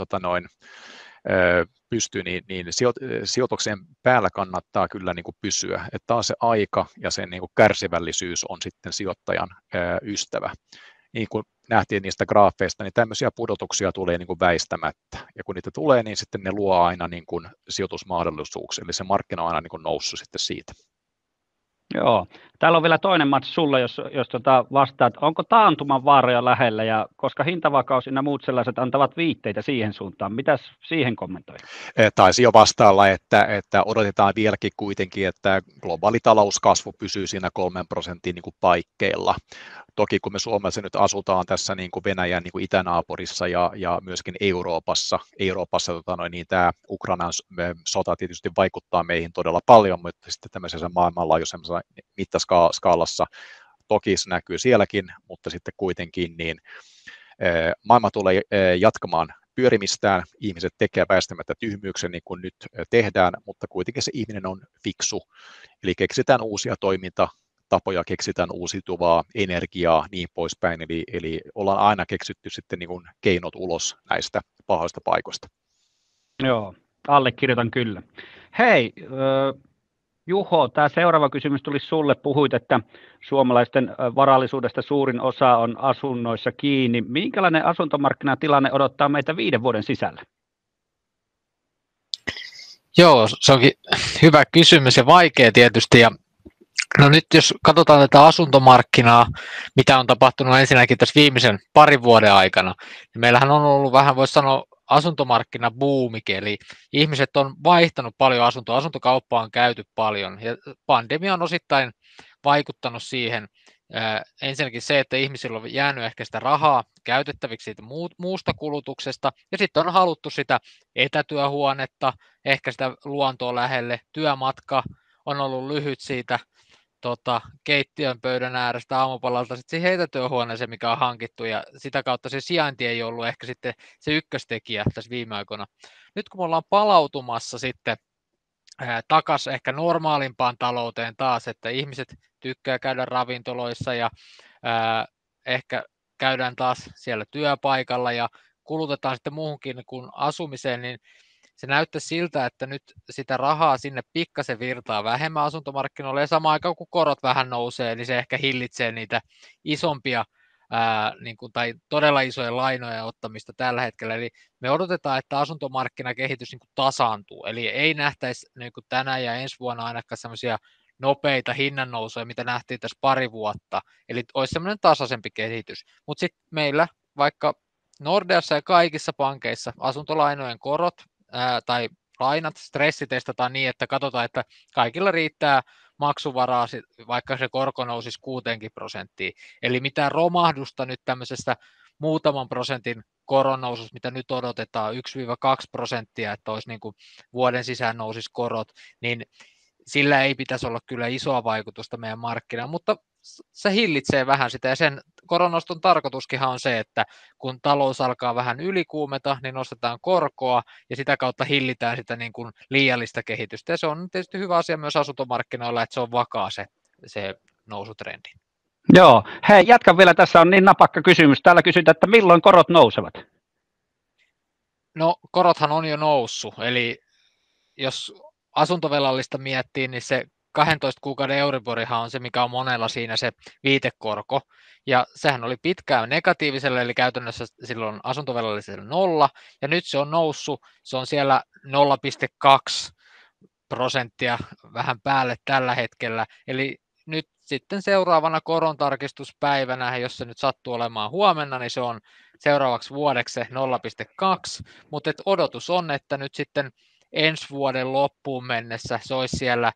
pystyy, niin sijoituksien päällä kannattaa kyllä niin kuin pysyä. Että taas se aika ja sen niin kuin kärsivällisyys on sitten sijoittajan ystävä. Niin kuin nähtiin niistä graafeista, niin tämmöisiä pudotuksia tulee niin kuin väistämättä. Ja kun niitä tulee, niin sitten ne luo aina niin kuin sijoitusmahdollisuuksia. Eli se markkina on aina niin kuin noussut sitten siitä. Joo. Täällä on vielä toinen Mats sulle, jos vastaat. Onko taantuman vaaroja lähellä, ja koska hintavakaus ja muut sellaiset antavat viitteitä siihen suuntaan? Mitäs siihen kommentoi? Taisi jo vastailla, että odotetaan vieläkin kuitenkin, että globaali talouskasvu pysyy siinä 3% niin kuin paikkeilla. Toki kun me Suomessa nyt asutaan tässä niin kuin Venäjän niin kuin itänaapurissa ja myöskin Euroopassa niin tämä Ukrainan sota tietysti vaikuttaa meihin todella paljon, mutta sitten tämmöisessä maailmanlaajuisessa mittaskaalassa toki se näkyy sielläkin, mutta sitten kuitenkin niin maailma tulee jatkamaan pyörimistään, ihmiset tekee väistämättä tyhmyyksen niin kuin nyt tehdään, mutta kuitenkin se ihminen on fiksu, eli keksitään uusia toimintatapoja, keksitään uusiutuvaa energiaa, niin poispäin, eli ollaan aina keksitty sitten niin kuin keinot ulos näistä pahoista paikoista. Joo, allekirjoitan kyllä. Hei, Juho, tämä seuraava kysymys tuli sulle. Puhuit, että suomalaisten varallisuudesta suurin osa on asunnoissa kiinni. Minkälainen asuntomarkkinatilanne odottaa meitä 5 vuoden sisällä? Joo, se onkin hyvä kysymys ja vaikea tietysti. No nyt jos katsotaan tätä asuntomarkkinaa, mitä on tapahtunut ensinnäkin tässä viimeisen parin vuoden aikana, niin meillähän on ollut vähän, voisi sanoa, asuntomarkkinabuumikin, eli ihmiset on vaihtanut paljon asuntoa, asuntokauppa on käyty paljon, ja pandemia on osittain vaikuttanut siihen. Ensinnäkin se, että ihmisillä on jäänyt ehkä sitä rahaa käytettäviksi siitä muusta kulutuksesta, ja sitten on haluttu sitä etätyöhuonetta, ehkä sitä luontoa lähelle, työmatka on ollut lyhyt siitä keittiön pöydän äärestä aamupalalta sitten siihen etätyöhuoneeseen, mikä on hankittu, ja sitä kautta se sijainti ei ollut ehkä sitten se ykköstekijä tässä viime aikoina. Nyt kun me ollaan palautumassa sitten takaisin ehkä normaalimpaan talouteen taas, että ihmiset tykkää käydä ravintoloissa ja ehkä käydään taas siellä työpaikalla ja kulutetaan sitten muuhunkin kuin asumiseen, niin se näyttää siltä, että nyt sitä rahaa sinne pikkasen virtaa vähemmän asuntomarkkinoille ja samaan aikaan kun korot vähän nousee, niin se ehkä hillitsee niitä isompia tai todella isoja lainoja ottamista tällä hetkellä. Eli me odotetaan, että asuntomarkkinakehitys niin kuin tasaantuu. Eli ei nähtäisi niin kuin tänä ja ensi vuonna ainakaan sellaisia nopeita hinnannousuja, mitä nähtiin tässä pari vuotta. Eli olisi semmoinen tasaisempi kehitys. Mutta sitten meillä vaikka Nordeassa ja kaikissa pankeissa asuntolainojen korot tai lainat stressitestataan niin, että katsotaan, että kaikilla riittää maksuvaraa, vaikka se korko nousisi 6%. Eli mitään romahdusta nyt tämmöisestä muutaman prosentin koronnoususta, mitä nyt odotetaan, 1-2%, että olisi niin kuin vuoden sisään nousisi korot, niin sillä ei pitäisi olla kyllä isoa vaikutusta meidän markkinaan, mutta se hillitsee vähän sitä, ja sen koronnoston tarkoituskinhan on se, että kun talous alkaa vähän ylikuumeta, niin nostetaan korkoa, ja sitä kautta hillitään sitä niin kuin liiallista kehitystä, ja se on tietysti hyvä asia myös asuntomarkkinoilla, että se on vakaa se nousutrendi. Joo, hei, jatkan vielä, tässä on niin napakka kysymys. Täällä kysytään, että milloin korot nousevat? No, korothan on jo noussut, eli jos asuntovelallista miettii, niin se 12 kuukauden Euriborihan on se, mikä on monella siinä se viitekorko, ja sehän oli pitkään negatiivisella, eli käytännössä silloin asuntovelallisella 0, ja nyt se on noussut, se on siellä 0,2% vähän päälle tällä hetkellä, eli nyt sitten seuraavana korontarkistuspäivänä, jos se nyt sattuu olemaan huomenna, niin se on seuraavaksi vuodeksi se 0,2, mutta odotus on, että nyt sitten ensi vuoden loppuun mennessä se olisi siellä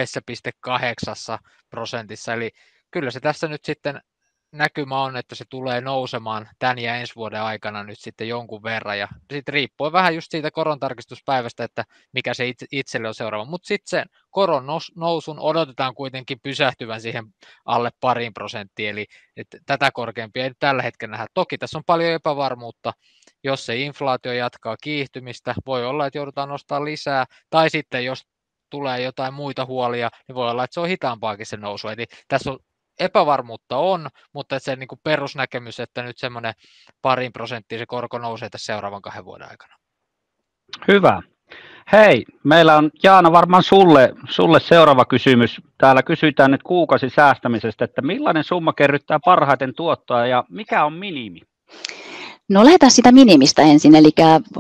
1,8%, eli kyllä se tässä nyt sitten näkymä on, että se tulee nousemaan tämän ja ensi vuoden aikana nyt sitten jonkun verran, ja sitten riippuen vähän just siitä korontarkistuspäivästä, että mikä se itselle on seuraava, mutta sitten sen koron nousun odotetaan kuitenkin pysähtyvän siihen alle 2%, eli että tätä korkeampia ei tällä hetkellä nähdä. Toki tässä on paljon epävarmuutta, jos se inflaatio jatkaa kiihtymistä, voi olla, että joudutaan nostamaan lisää, tai sitten jos tulee jotain muita huolia, niin voi olla, että se on hitaampaakin se nousu, eli tässä on epävarmuutta on, mutta se niin kuin perusnäkemys, että nyt semmoinen 2% se korko nousee tässä seuraavan 2 vuoden aikana. Hyvä. Hei, meillä on Jaana varmaan sulle seuraava kysymys. Täällä kysytään nyt kuukausisäästämisestä, että millainen summa kerryttää parhaiten tuottoa ja mikä on minimi? No lähdetään sitä minimistä ensin, eli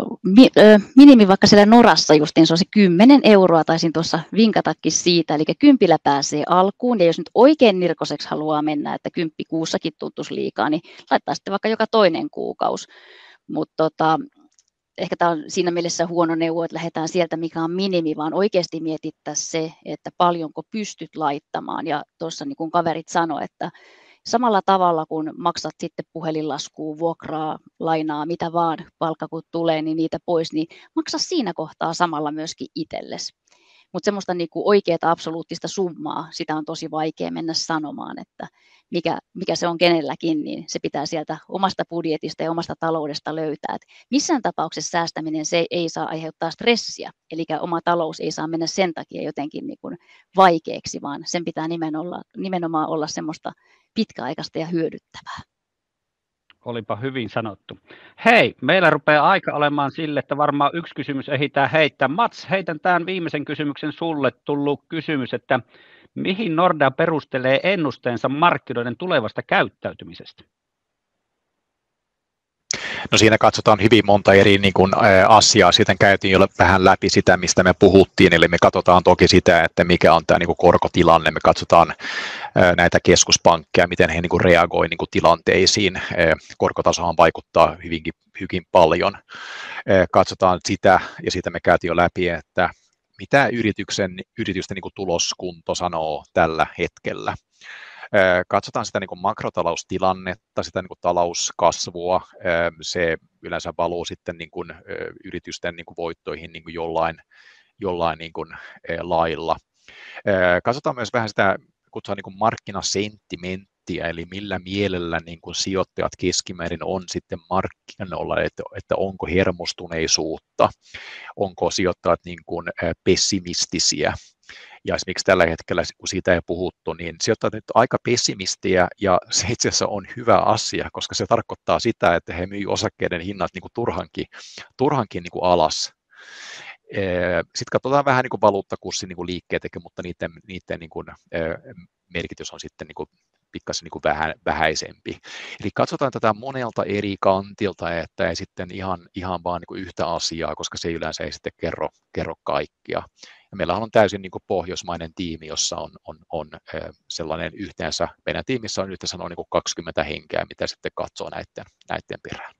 minimi vaikka siellä Norassa justiin se on se 10 euroa, taisin tuossa vinkatakin siitä, eli 10 pääsee alkuun, ja jos nyt oikein nirkoseksi haluaa mennä, että 10 kuussakin tuntuisi liikaa, niin laittaa sitten vaikka joka toinen kuukausi, mutta ehkä tämä on siinä mielessä huono neuvo, että lähdetään sieltä, mikä on minimi, vaan oikeasti mietittäisiin se, että paljonko pystyt laittamaan, ja tuossa niin kuin kaverit sanoi, että samalla tavalla, kun maksat sitten puhelinlaskua, vuokraa, lainaa, mitä vaan, palkka kun tulee, niin niitä pois, niin maksa siinä kohtaa samalla myöskin itsellesi. Mutta semmoista niinku oikeaa absoluuttista summaa, sitä on tosi vaikea mennä sanomaan, että mikä se on kenelläkin, niin se pitää sieltä omasta budjetista ja omasta taloudesta löytää. Et missään tapauksessa säästäminen se ei saa aiheuttaa stressiä, eli oma talous ei saa mennä sen takia jotenkin niinku vaikeaksi, vaan sen pitää nimenomaan olla semmoista pitkäaikaista ja hyödyttävää. Olipa hyvin sanottu. Hei, meillä rupeaa aika olemaan sille, että varmaan yksi kysymys ehditään heittää. Mats, heitän tämän viimeisen kysymyksen sulle. Tullut kysymys, että mihin Nordea perustelee ennusteensa markkinoiden tulevasta käyttäytymisestä? No siinä katsotaan hyvin monta eri niin kuin, asiaa. Sitten käytiin jo vähän läpi sitä, mistä me puhuttiin. Eli me katsotaan toki sitä, että mikä on tämä niin kuin korkotilanne. Me katsotaan näitä keskuspankkeja, miten he niin kuin reagoi niin kuin tilanteisiin. Korkotasohan vaikuttaa hyvinkin paljon. Katsotaan sitä, ja siitä me käytiin jo läpi, että mitä yritysten niin kuin tuloskunto sanoo tällä hetkellä. Katsotaan sitä niin kuin makrotaloustilannetta, sitä niin kuin talouskasvua, se yleensä valuu sitten niin kuin yritysten niin kuin voittoihin niin kuin jollain niin kuin lailla. Katsotaan myös vähän sitä kutsutaan niin kuin markkinasenttimenttiä, eli millä mielellä niin kuin sijoittajat keskimäärin on sitten markkinoilla, että onko hermostuneisuutta, onko sijoittajat niin kuin pessimistisiä. Ja esimerkiksi tällä hetkellä, kun siitä ei puhuttu, niin sijoittajat nyt aika pessimistiä, ja se itse asiassa on hyvä asia, koska se tarkoittaa sitä, että he myyvät osakkeiden hinnat niin kuin turhankin niin kuin alas. Sitten katsotaan vähän niin kuin valuuttakurssin niin kuin liikkeet, mutta niiden niin kuin, merkitys on sitten niin kuin pikkasen niin kuin vähäisempi. Eli katsotaan tätä monelta eri kantilta, että ei sitten ihan vaan niin kuin yhtä asiaa, koska se yleensä ei sitten kerro kaikkia. Ja meillä on täysin niin kuin pohjoismainen tiimi, jossa on sellainen yhteensä, meidän tiimissä on yhteensä noin niin kuin 20 henkeä, mitä sitten katsoo näiden perään.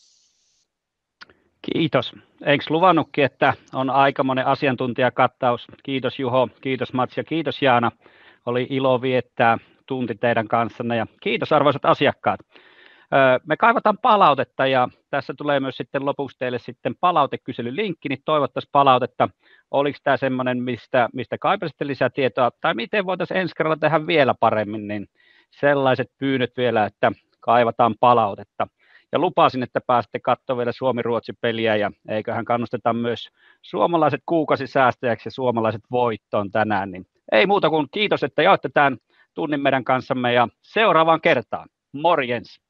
Kiitos. Eikö luvannutkin, että on aikamoinen asiantuntijakattaus? Kiitos Juho, kiitos Mats ja kiitos Jaana. Oli ilo viettää tunti teidän kanssanne ja kiitos arvoisat asiakkaat. Me kaivataan palautetta ja tässä tulee myös sitten lopuksi teille sitten palautekyselylinkki, niin toivottaisiin palautetta. Oliko tämä semmoinen, mistä kaipaisitte lisää tietoa tai miten voitaisiin ensi kerralla tehdä vielä paremmin, niin sellaiset pyynnöt vielä, että kaivataan palautetta. Ja lupasin, että pääsette katsomaan vielä Suomi-Ruotsi-peliä ja eiköhän kannusteta myös suomalaiset kuukausisäästäjäksi ja suomalaiset voittoon tänään. Niin ei muuta kuin kiitos, että jaoitte tämän tunnin meidän kanssamme ja seuraavaan kertaan. Morjens!